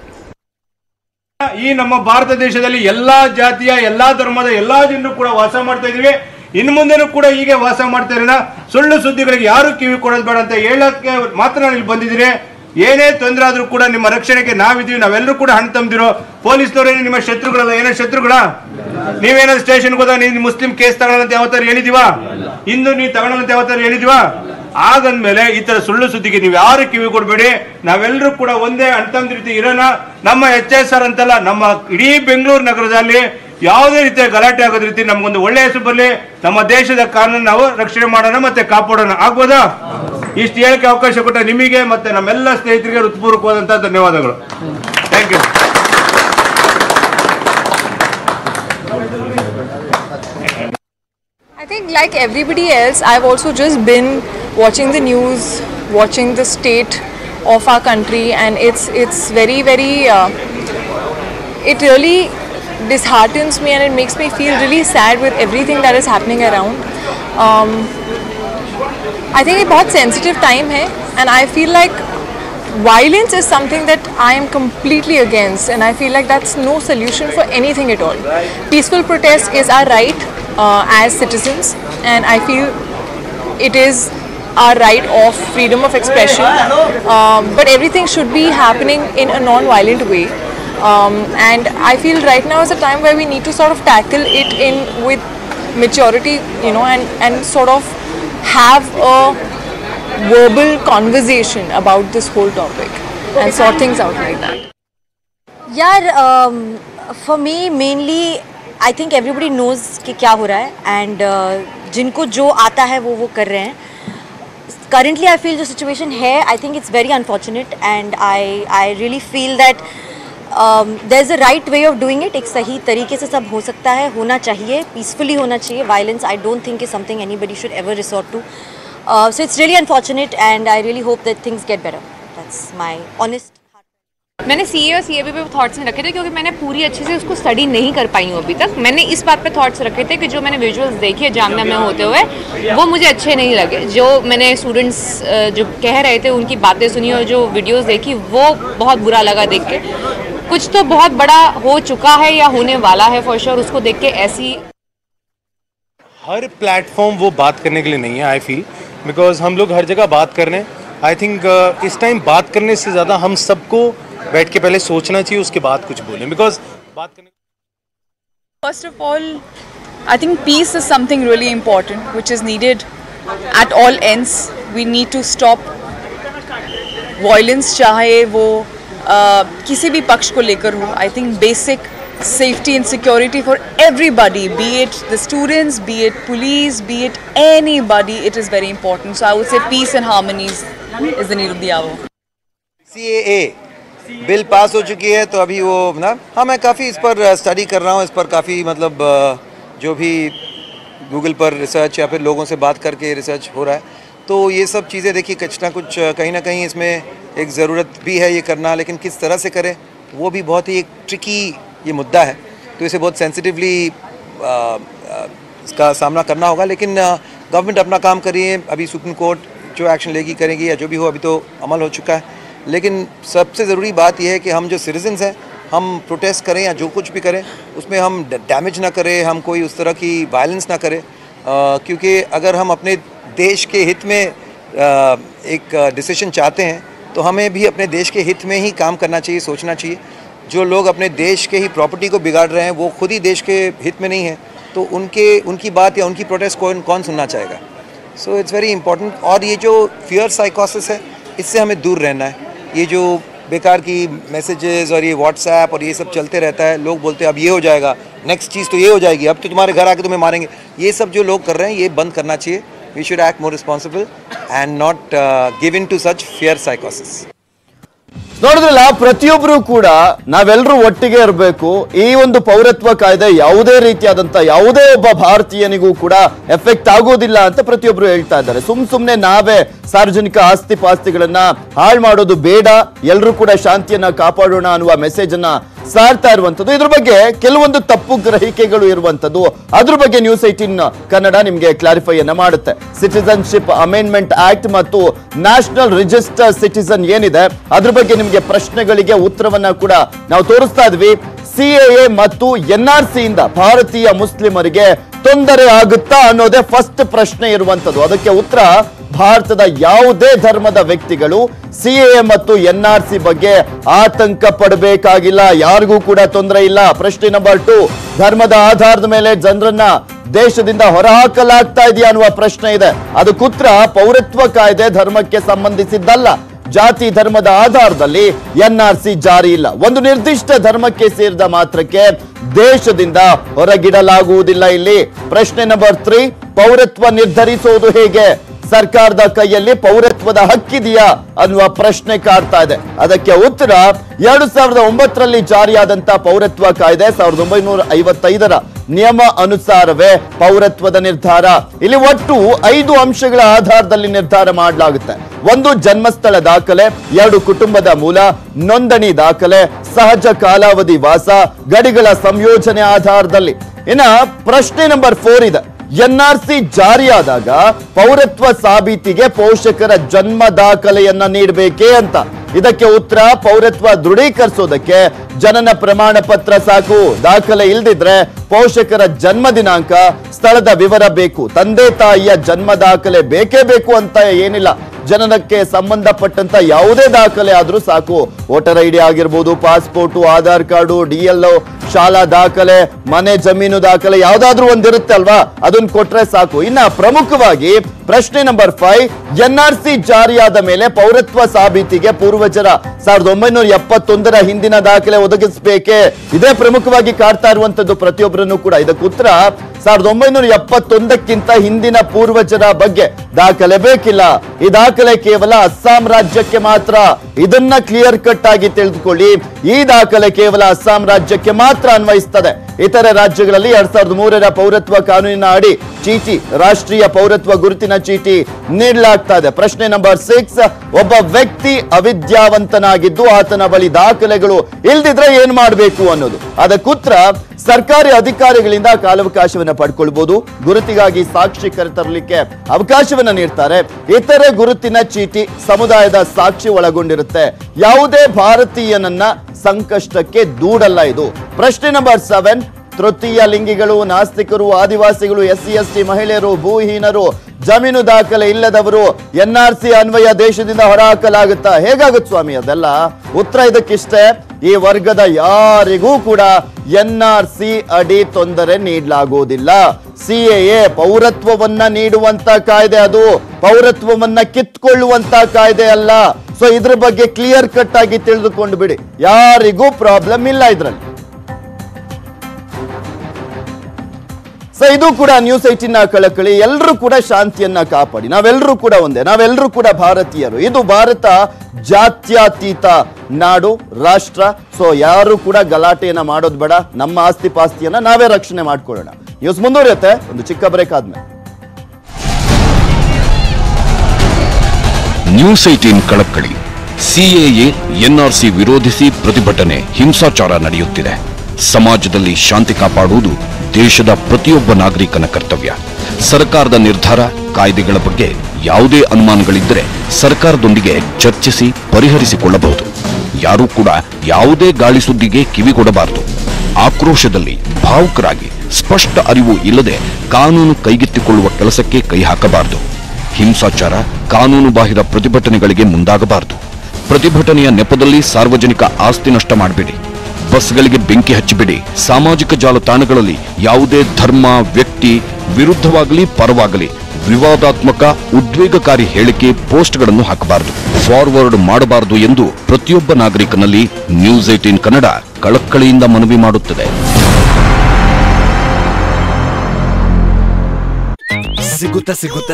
S5: ಈ ನಮ್ಮ ಭಾರತ ದೇಶದಲ್ಲಿ ಎಲ್ಲಾ ಜಾತಿಯ ಎಲ್ಲಾ ಧರ್ಮದ ಎಲ್ಲಾ ಜನರು ಕೂಡ ವಾಸ ಮಾಡ್ತಾ ಇದೀವಿ. ಇನ್ನು ಮುಂದೆನೂ ಕೂಡ ಹೀಗೆ ವಾಸ ಮಾಡ್ತಾ ಇರೋಣ. ಸುಳ್ಳು ಸುದ್ದಿಗಳಿಗೆ ಯಾರು ಕಿವಿ ಕೊಡೋದು ಬೇಡ ಅಂತ ಹೇಳಕ್ಕೆ ಮಾತ್ರ ಇಲ್ಲಿ ಬಂದಿದ್ದೀರಿ. ಏನೇ ತೊಂದರೆ ಆದ್ರೂ ಕೂಡ ನಿಮ್ಮ ರಕ್ಷಣೆಗೆ ನಾವಿದ್ದೀವಿ. ನಾವೆಲ್ಲರೂ ಕೂಡ ಹಣ್ಣು ತಂದಿರೋ ಪೊಲೀಸ್ನವರೇನು ನಿಮ್ಮ ಶತ್ರುಗಳಲ್ಲ. ಏನೋ ಶತ್ರುಗಳ ನೀವೇನಾದ್ರು ಸ್ಟೇಷನ್ಗೆ ಹೋದಾಗ ನೀನು ಮುಸ್ಲಿಂ ಕೇಸ್ ತಗೊಳ್ಳೋಂತ ಯಾವತ್ತಾರು ಹೇಳಿದೀವಾ? ಹಿಂದೂ ನೀವು ತಗೊಳ್ಳೋಂತ ಯಾವತ್ತಾರು ಹೇಳಿದೀವಾ? ಆಗಂದ್ಮೇಲೆ ಈ ತರ ಸುಳ್ಳು ಸುದ್ದಿಗೆ ನೀವು ಯಾರು ಕಿವಿ ಕೊಡಬೇಡಿ. ನಾವೆಲ್ಲರೂ ಕೂಡ ಒಂದೇ ಅಣ್ತಂದ ರೀತಿ ಇರೋಣ. ನಮ್ಮ ಎಚ್ ಎಸ್ ಆರ್ ಅಂತಲ್ಲ, ನಮ್ಮ ಇಡೀ ಬೆಂಗಳೂರು ನಗರದಲ್ಲಿ ಯಾವುದೇ ರೀತಿಯ ಗಲಾಟೆ ಆಗೋದ ರೀತಿ ನಮ್ಗೊಂದು ಒಳ್ಳೆ ಹೆಸರು ಬರಲಿ. ನಮ್ಮ ದೇಶದ ಕಾನೂನು ನಾವು ರಕ್ಷಣೆ ಮಾಡೋಣ ಮತ್ತೆ ಕಾಪಾಡೋಣ. ಆಗ್ಬೋದಾ? ಇಷ್ಟು ಹೇಳಕ್ಕೆ ಅವಕಾಶ ಕೊಟ್ಟ ನಿಮಗೆ ಮತ್ತೆ ನಮ್ಮೆಲ್ಲ ಸ್ನೇಹಿತರಿಗೆ ಹೃತ್ಪೂರ್ವಕವಾದಂತಹ ಧನ್ಯವಾದಗಳು. Thank you.
S6: I think like everybody else, I've also just been watching the news, watching the state of our country, and it's it's very very uh, it really disheartens me and it makes me feel really sad with everything that is happening around. um, I think it's a very sensitive time hai, and I feel like violence is something that I am completely against, and I feel like that's no solution for anything at all. Peaceful protest is our right uh, as citizens, and I feel it is our right of freedom of expression, um, but everything should be happening in a non-violent way. Um, and I feel right now is a time where we need to sort of tackle it in with maturity, you know, and, and sort of have a verbal conversation about this whole topic and sort things out like that.
S7: यार um, for me mainly I think everybody knows कि क्या हो रहा है, and uh, जिनको जो आता है वो वो कर रहे हैं. Currently I feel जो situation है, I think it's very unfortunate, and I I really feel that um, there's a right way of doing it. एक सही तरीके से सब हो सकता है, होना चाहिए, peacefully होना चाहिए. Violence I don't think is something anybody should ever resort to. Uh, so it's really unfortunate, and I really hope that things get better. That's my honest.
S8: मैंने सी ए और सी ए बी पे थॉट्स नहीं रखे थे क्योंकि मैंने पूरी अच्छे से उसको स्टडी नहीं कर पाई हूँ अभी तक. मैंने इस बात पे थॉट्स रखे थे कि जो मैंने विजुअल्स देखे जामना में होते हुए वो मुझे अच्छे नहीं लगे. जो मैंने स्टूडेंट्स जो कह रहे थे उनकी बातें सुनी और जो वीडियोस देखी वो बहुत बुरा लगा देख के. कुछ तो बहुत बड़ा हो चुका है या होने वाला है फॉर श्योर. उसको देख के ऐसी
S9: हर प्लेटफॉर्म वो बात करने के लिए नहीं है. आई फील बिकॉज हम लोग हर जगह बात कर रहे हैं. आई थिंक uh, इस टाइम बात करने से ज़्यादा हम सबको बैठ के पहले सोचना चाहिए, उसके बाद कुछ बोलें. बिकॉज बात करने
S10: First of all, I think peace is something really important which is needed at all ends. We need to stop violence, चाहे वो uh, किसी भी पक्ष को लेकर हो. I think basic safety and security for everybody, be it the students, be it police, be it anybody, it is very important. So I would say peace and harmony is the need of the hour.
S11: C A A bill pass हो चुकी है, तो अभी वो ना हाँ मैं काफ़ी इस पर स्टडी कर रहा हूँ, इस पर काफ़ी मतलब जो भी गूगल पर रिसर्च या फिर लोगों से बात करके रिसर्च हो रहा है, तो ये सब चीज़ें देखिए कुछ ना कुछ कहीं ना कहीं इसमें एक ज़रूरत भी है ये करना, लेकिन किस तरह से करें वो भी बहुत ही एक ट्रिकी ये मुद्दा है, तो इसे बहुत सेंसिटिवली इसका सामना करना होगा। लेकिन गवर्नमेंट अपना काम करिए, अभी सुप्रीम कोर्ट जो एक्शन लेगी करेगी या जो भी हो, अभी तो अमल हो चुका है, लेकिन सबसे ज़रूरी बात यह है कि हम जो सिटीजन्स हैं हम प्रोटेस्ट करें या जो कुछ भी करें उसमें हम डैमेज ना करें, हम कोई उस तरह की वायलेंस ना करें, क्योंकि अगर हम अपने देश के हित में आ, एक डिसीजन चाहते हैं तो हमें भी अपने देश के हित में ही काम करना चाहिए, सोचना चाहिए। जो लोग अपने देश के ही प्रॉपर्टी को बिगाड़ रहे हैं वो खुद ही देश के हित में नहीं है, तो उनके उनकी बात या उनकी प्रोटेस्ट कौन कौन सुनना चाहेगा। So it's very important. और ये जो फियर साइकोसिस है इससे हमें दूर रहना है। ये जो बेकार की मैसेजेस और ये व्हाट्सएप और ये सब चलते रहता है, लोग बोलते हैं अब ये हो जाएगा, नेक्स्ट चीज़ तो ये हो जाएगी, अब तो तुम्हारे घर आके तुम्हें मारेंगे, ये सब जो लोग कर रहे हैं ये बंद करना चाहिए। We should act more responsible and not give in to such fear साइकोसिस।
S1: ನೋಡಿದ್ರಲ್ಲ, ಪ್ರತಿಯೊಬ್ಬರು ಕೂಡ ನಾವೆಲ್ಲರೂ ಒಟ್ಟಿಗೆ ಇರಬೇಕು. ಈ ಒಂದು ಪೌರತ್ವ ಕಾಯ್ದೆ ಯಾವುದೇ ರೀತಿಯಾದಂತ ಯಾವುದೇ ಒಬ್ಬ ಭಾರತೀಯನಿಗೂ ಕೂಡ ಎಫೆಕ್ಟ್ ಆಗೋದಿಲ್ಲ ಅಂತ ಪ್ರತಿಯೊಬ್ಬರು ಹೇಳ್ತಾ ಇದ್ದಾರೆ. ಸುಮ್ ಸುಮ್ನೆ ನಾವೇ ಸಾರ್ವಜನಿಕ ಆಸ್ತಿ ಪಾಸ್ತಿಗಳನ್ನ ಹಾಳು ಮಾಡೋದು ಬೇಡ, ಎಲ್ಲರೂ ಕೂಡ ಶಾಂತಿಯನ್ನ ಕಾಪಾಡೋಣ ಅನ್ನುವ ಮೆಸೇಜ್ ಅನ್ನ ಸಾರ್ತಾ ಇರುವಂತದ್ದು. ಇದ್ರ ಬಗ್ಗೆ ಕೆಲವೊಂದು ತಪ್ಪು ಗ್ರಹಿಕೆಗಳು ಇರುವಂತದ್ದು, ಅದ್ರ ಬಗ್ಗೆ ನ್ಯೂಸ್ ಏಟೀನ್ ಕನ್ನಡ ನಿಮ್ಗೆ ಕ್ಲಾರಿಫೈ ಅನ್ನ ಮಾಡುತ್ತೆ. ಸಿಟಿಸನ್ಶಿಪ್ ಅಮೆಂಡ್ಮೆಂಟ್ ಆಕ್ಟ್ ಮತ್ತು ನ್ಯಾಷನಲ್ ರಿಜಿಸ್ಟರ್ ಸಿಟಿಸನ್ ಏನಿದೆ ಅದ್ರ ಬಗ್ಗೆ ನಿಮ್ಗೆ ಪ್ರಶ್ನೆಗಳಿಗೆ ಉತ್ತರವನ್ನ ಕೂಡ ನಾವು ತೋರಿಸ್ತಾ ಇದ್ವಿ. ಸಿಎಎ ಮತ್ತು ಎನ್ಆರ್ಸಿ ಇಂದ ಭಾರತೀಯ ಮುಸ್ಲಿಮರಿಗೆ ತೊಂದರೆ ಆಗುತ್ತಾ ಅನ್ನೋದೇ ಫಸ್ಟ್ ಪ್ರಶ್ನೆ ಇರುವಂತದ್ದು. ಅದಕ್ಕೆ ಉತ್ತರ, ಭಾರತದ ಯಾವುದೇ ಧರ್ಮದ ವ್ಯಕ್ತಿಗಳು ಸಿಎಎ ಮತ್ತು ಎನ್ಆರ್ಸಿ ಬಗ್ಗೆ ಆತಂಕ ಪಡಬೇಕಾಗಿಲ್ಲ, ಯಾರಿಗೂ ಕೂಡ ತೊಂದರೆ ಇಲ್ಲ. ಪ್ರಶ್ನೆ ನಂಬರ್ ಟು, ಧರ್ಮದ ಆಧಾರದ ಮೇಲೆ ಜನರನ್ನ ದೇಶದಿಂದ ಹೊರಹಾಕಲಾಗ್ತಾ ಇದೆಯಾ ಅನ್ನುವ ಪ್ರಶ್ನೆ ಇದೆ. ಅದಕ್ಕೆ ಉತ್ತರ, ಪೌರತ್ವ ಕಾಯ್ದೆ ಧರ್ಮಕ್ಕೆ ಸಂಬಂಧಿಸಿದ್ದಲ್ಲ. ಜಾತಿ ಧರ್ಮದ ಆಧಾರದಲ್ಲಿ ಎನ್ಆರ್ಸಿ ಜಾರಿ ಇಲ್ಲ. ಒಂದು ನಿರ್ದಿಷ್ಟ ಧರ್ಮಕ್ಕೆ ಸೇರಿದ ಮಾತ್ರಕ್ಕೆ ದೇಶದಿಂದ ಹೊರಗಿಡಲಾಗುವುದಿಲ್ಲ. ಇಲ್ಲಿ ಪ್ರಶ್ನೆ ನಂಬರ್ ತ್ರೀ, ಪೌರತ್ವ ನಿರ್ಧರಿಸುವುದು ಹೇಗೆ? ಸರ್ಕಾರದ ಕೈಯಲ್ಲಿ ಪೌರತ್ವದ ಹಕ್ಕಿದೆಯಾ ಅನ್ನುವ ಪ್ರಶ್ನೆ ಕಾಡ್ತಾ ಇದೆ. ಅದಕ್ಕೆ ಉತ್ತರ, ಎರಡು ಸಾವಿರದ ಒಂಬತ್ತರಲ್ಲಿ ಜಾರಿಯಾದಂತಹ ಪೌರತ್ವ ಕಾಯ್ದೆ ಸಾವಿರದ ಒಂಬೈನೂರ ಐವತ್ತೈದರ ನಿಯಮ ಅನುಸಾರವೇ ಪೌರತ್ವದ ನಿರ್ಧಾರ. ಇಲ್ಲಿ ಒಟ್ಟು ಐದು ಅಂಶಗಳ ಆಧಾರದಲ್ಲಿ ನಿರ್ಧಾರ ಮಾಡಲಾಗುತ್ತೆ. ಒಂದು, ಜನ್ಮಸ್ಥಳ ದಾಖಲೆ. ಎರಡು, ಕುಟುಂಬದ ಮೂಲ, ನೋಂದಣಿ ದಾಖಲೆ, ಸಹಜ ಕಾಲಾವಧಿ ವಾಸ, ಗಡಿಗಳ ಸಂಯೋಜನೆ ಆಧಾರದಲ್ಲಿ. ಇನ್ನ ಪ್ರಶ್ನೆ ನಂಬರ್ ಫೋರ್ ಇದೆ, ಎನ್ಆರ್ಸಿ ಜಾರಿಯಾದಾಗ ಪೌರತ್ವ ಸಾಬೀತಿಗೆ ಪೋಷಕರ ಜನ್ಮ ದಾಖಲೆಯನ್ನ ನೀಡಬೇಕೇ ಅಂತ. ಇದಕ್ಕೆ ಉತ್ತರ, ಪೌರತ್ವ ದೃಢೀಕರಿಸೋದಕ್ಕೆ ಜನನ ಪ್ರಮಾಣ ಪತ್ರ ಸಾಕು. ದಾಖಲೆ ಇಲ್ದಿದ್ರೆ ಪೋಷಕರ ಜನ್ಮ ದಿನಾಂಕ, ಸ್ಥಳದ ವಿವರ ಬೇಕು. ತಂದೆ ತಾಯಿಯ ಜನ್ಮ ದಾಖಲೆ ಬೇಕೇ ಬೇಕು ಅಂತ ಏನಿಲ್ಲ. ಜನನಕ್ಕೆ ಸಂಬಂಧಪಟ್ಟಂತ ಯಾವುದೇ ದಾಖಲೆ ಆದ್ರೂ ಸಾಕು. ವೋಟರ್ ಐಡಿ ಆಗಿರ್ಬೋದು, passport, Aadhaar card, D L O, ಶಾಲಾ ದಾಖಲೆ, ಮನೆ ಜಮೀನು ದಾಖಲೆ ಯಾವ್ದಾದ್ರೂ ಒಂದಿರುತ್ತೆ ಅಲ್ವಾ, ಅದನ್ನ ಕೊಟ್ರೆ ಸಾಕು. ಇನ್ನ ಪ್ರಮುಖವಾಗಿ ಪ್ರಶ್ನೆ ನಂಬರ್ ಫೈವ್, ಎನ್ಆರ್ಸಿ ಜಾರಿಯಾದ ಮೇಲೆ ಪೌರತ್ವ ಸಾಬೀತಿಗೆ ಪೂರ್ವಜರ ಸಾವಿರದ ಒಂಬೈನೂರ ಎಪ್ಪತ್ತೊಂದರ ಹಿಂದಿನ ದಾಖಲೆ ಒದಗಿಸಬೇಕೆ? ಇದೇ ಪ್ರಮುಖವಾಗಿ ಕಾಡ್ತಾ ಇರುವಂತದ್ದು ಪ್ರತಿಯೊಬ್ಬರನ್ನು ಕೂಡ. ಇದಕ್ಕೆ ಉತ್ತರ, ಸಾವಿರದ ಒಂಬೈನೂರ ಎಪ್ಪತ್ತೊಂದಕ್ಕಿಂತ ಹಿಂದಿನ ಪೂರ್ವಜರ ಬಗ್ಗೆ ದಾಖಲೆ ಬೇಕಿಲ್ಲ. ಈ ದಾಖಲೆ ಕೇವಲ ಅಸ್ಸಾಂ ರಾಜ್ಯಕ್ಕೆ ಮಾತ್ರ. ಇದನ್ನ ಕ್ಲಿಯರ್ ಕಟ್ ಆಗಿ ತಿಳಿದುಕೊಳ್ಳಿ. ಈ ದಾಖಲೆ ಕೇವಲ ಅಸ್ಸಾಂ ರಾಜ್ಯಕ್ಕೆ ಮಾತ್ರ ಅನ್ವಯಿಸ್ತದೆ. ಇತರೆ ರಾಜ್ಯಗಳಲ್ಲಿ ಎರಡ್ ಸಾವಿರದ ಮೂರರ ಪೌರತ್ವ ಕಾನೂನಿನ ಅಡಿ ಚೀಟಿ, ರಾಷ್ಟ್ರೀಯ ಪೌರತ್ವ ಗುರುತಿನ ಚೀಟಿ ನೀಡಲಾಗ್ತಾ ಇದೆ. ಪ್ರಶ್ನೆ ನಂಬರ್ ಸಿಕ್ಸ್, ಒಬ್ಬ ವ್ಯಕ್ತಿ ಅವಿದ್ಯಾವಂತನಾಗಿದ್ದು ಆತನ ಬಳಿ ದಾಖಲೆಗಳು ಇಲ್ದಿದ್ರೆ ಏನ್ ಮಾಡಬೇಕು ಅನ್ನೋದು. ಅದಕ್ಕೆ ಉತ್ತರ, ಸರ್ಕಾರಿ ಅಧಿಕಾರಿಗಳಿಂದ ಕಾಲಾವಕಾಶವನ್ನ ಪಡ್ಕೊಳ್ಬಹುದು. ಗುರುತಿಗಾಗಿ ಸಾಕ್ಷಿ ಕರೆತರಲಿಕ್ಕೆ ಅವಕಾಶವನ್ನ ನೀಡ್ತಾರೆ. ಇತರೆ ಗುರುತಿನ ಚೀಟಿ ಸಮುದಾಯದ ಸಾಕ್ಷಿ ಒಳಗೊಂಡಿರುತ್ತೆ. ಯಾವುದೇ ಭಾರತೀಯನನ್ನ ಸಂಕಷ್ಟಕ್ಕೆ ದೂಡಲ್ಲ ಇದು. ಪ್ರಶ್ನೆ ನಂಬರ್ ಸೆವೆನ್, ತೃತೀಯ ಲಿಂಗಿಗಳು, ನಾಸ್ತಿಕರು, ಆದಿವಾಸಿಗಳು, ಎಸ್ ಸಿ ಎಸ್ ಟಿ, ಮಹಿಳೆಯರು, ಭೂಹೀನರು, ಜಮೀನು ದಾಖಲೆ ಇಲ್ಲದವರು ಎನ್ಆರ್ಸಿ ಅನ್ವಯ ದೇಶದಿಂದ ಹೊರಹಾಕಲಾಗುತ್ತಾ? ಹೇಗಾಗುತ್ತೆ ಸ್ವಾಮಿ ಅದೆಲ್ಲ? ಉತ್ತರ ಇದಕ್ಕಿಷ್ಟೇ, ಈ ವರ್ಗದ ಯಾರಿಗೂ ಕೂಡ ಎನ್ಆರ್ಸಿ ಅಡಿ ತೊಂದರೆ ನೀಡಲಾಗುವುದಿಲ್ಲ. ಸಿಎಎ ಪೌರತ್ವವನ್ನ ನೀಡುವಂತ ಕಾಯ್ದೆ, ಅದು ಪೌರತ್ವವನ್ನ ಕಿತ್ಕೊಳ್ಳುವಂತ ಕಾಯ್ದೆ ಅಲ್ಲ. ಸೊ ಇದ್ರ ಬಗ್ಗೆ ಕ್ಲಿಯರ್ ಕಟ್ ಆಗಿ ತಿಳಿದುಕೊಂಡು ಬಿಡಿ, ಯಾರಿಗೂ ಪ್ರಾಬ್ಲಮ್ ಇಲ್ಲ ಇದ್ರಲ್ಲಿ. ಸೊ ಇದು ಕೂಡ ನ್ಯೂಸ್ ಏಟೀನ್ ಕಳಕಳಿ. ಎಲ್ಲರೂ ಕೂಡ ಶಾಂತಿಯನ್ನ ಕಾಪಾಡಿ. ನಾವೆಲ್ಲರೂ ಕೂಡ ಒಂದೇ, ನಾವೆಲ್ಲರೂ ಕೂಡ ಭಾರತೀಯರು. ಇದು ಭಾರತ ಜಾತ್ಯತೀತ ನಾಡು, ರಾಷ್ಟ್ರ. ಸೊ ಯಾರು ಕೂಡ ಗಲಾಟೆಯನ್ನ ಮಾಡೋದು ಬೇಡ. ನಮ್ಮ ಆಸ್ತಿ ಪಾಸ್ತಿಯನ್ನ ನಾವೇ ರಕ್ಷಣೆ ಮಾಡ್ಕೊಳ್ಳೋಣ. ನ್ಯೂಸ್ ಮುಂದುವರಿಯುತ್ತೆ ಒಂದು ಚಿಕ್ಕ ಬ್ರೇಕ್ ಆದ್ಮೇಲೆ.
S12: ನ್ಯೂಸ್ ಏಟೀನ್ ಕಳಕಳಿ. ಸಿಎಎ ಎನ್ಆರ್ಸಿ ವಿರೋಧಿಸಿ ಪ್ರತಿಭಟನೆ, ಹಿಂಸಾಚಾರ ನಡೆಯುತ್ತಿದೆ. ಸಮಾಜದಲ್ಲಿ ಶಾಂತಿ ಕಾಪಾಡುವುದು ದೇಶದ ಪ್ರತಿಯೊಬ್ಬ ನಾಗರಿಕನ ಕರ್ತವ್ಯ. ಸರ್ಕಾರದ ನಿರ್ಧಾರ, ಕಾಯ್ದೆಗಳ ಬಗ್ಗೆ ಯಾವುದೇ ಅನುಮಾನಗಳಿದ್ದರೆ ಸರ್ಕಾರದೊಂದಿಗೆ ಚರ್ಚಿಸಿ ಪರಿಹರಿಸಿಕೊಳ್ಳಬಹುದು. ಯಾರೂ ಕೂಡ ಯಾವುದೇ ಗಾಳಿ ಸುದ್ದಿಗೆ ಕಿವಿಗೊಡಬಾರದು. ಆಕ್ರೋಶದಲ್ಲಿ ಭಾವುಕರಾಗಿ ಸ್ಪಷ್ಟ ಅರಿವು ಇಲ್ಲದೆ ಕಾನೂನು ಕೈಗೆತ್ತಿಕೊಳ್ಳುವ ಕೆಲಸಕ್ಕೆ ಕೈ ಹಾಕಬಾರದು. ಹಿಂಸಾಚಾರ, ಕಾನೂನು ಬಾಹಿರ ಪ್ರತಿಭಟನೆಗಳಿಗೆ ಮುಂದಾಗಬಾರದು. ಪ್ರತಿಭಟನೆಯ ನೆಪದಲ್ಲಿ ಸಾರ್ವಜನಿಕ ಆಸ್ತಿ ನಷ್ಟ ಮಾಡಬೇಡಿ. ಬಸ್ಗಳಿಗೆ ಬೆಂಕಿ ಹಚ್ಚಿಬಿಡಿ. ಸಾಮಾಜಿಕ ಜಾಲತಾಣಗಳಲ್ಲಿ ಯಾವುದೇ ಧರ್ಮ, ವ್ಯಕ್ತಿ ವಿರುದ್ಧವಾಗಲಿ ಪರವಾಗಲಿ ವಿವಾದಾತ್ಮಕ, ಉದ್ವೇಗಕಾರಿ ಹೇಳಿಕೆ, ಪೋಸ್ಟ್ಗಳನ್ನು ಹಾಕಬಾರದು, ಫಾರ್ವರ್ಡ್ ಮಾಡಬಾರದು ಎಂದು ಪ್ರತಿಯೊಬ್ಬ ನಾಗರಿಕನಲ್ಲಿ ನ್ಯೂಸ್ ಏಟೀನ್ ಕನ್ನಡ ಕಳಕಳಿಯಿಂದ ಮನವಿ ಮಾಡುತ್ತದೆ.
S13: ಸಿಗುತ್ತ ಸಿಗುತ್ತ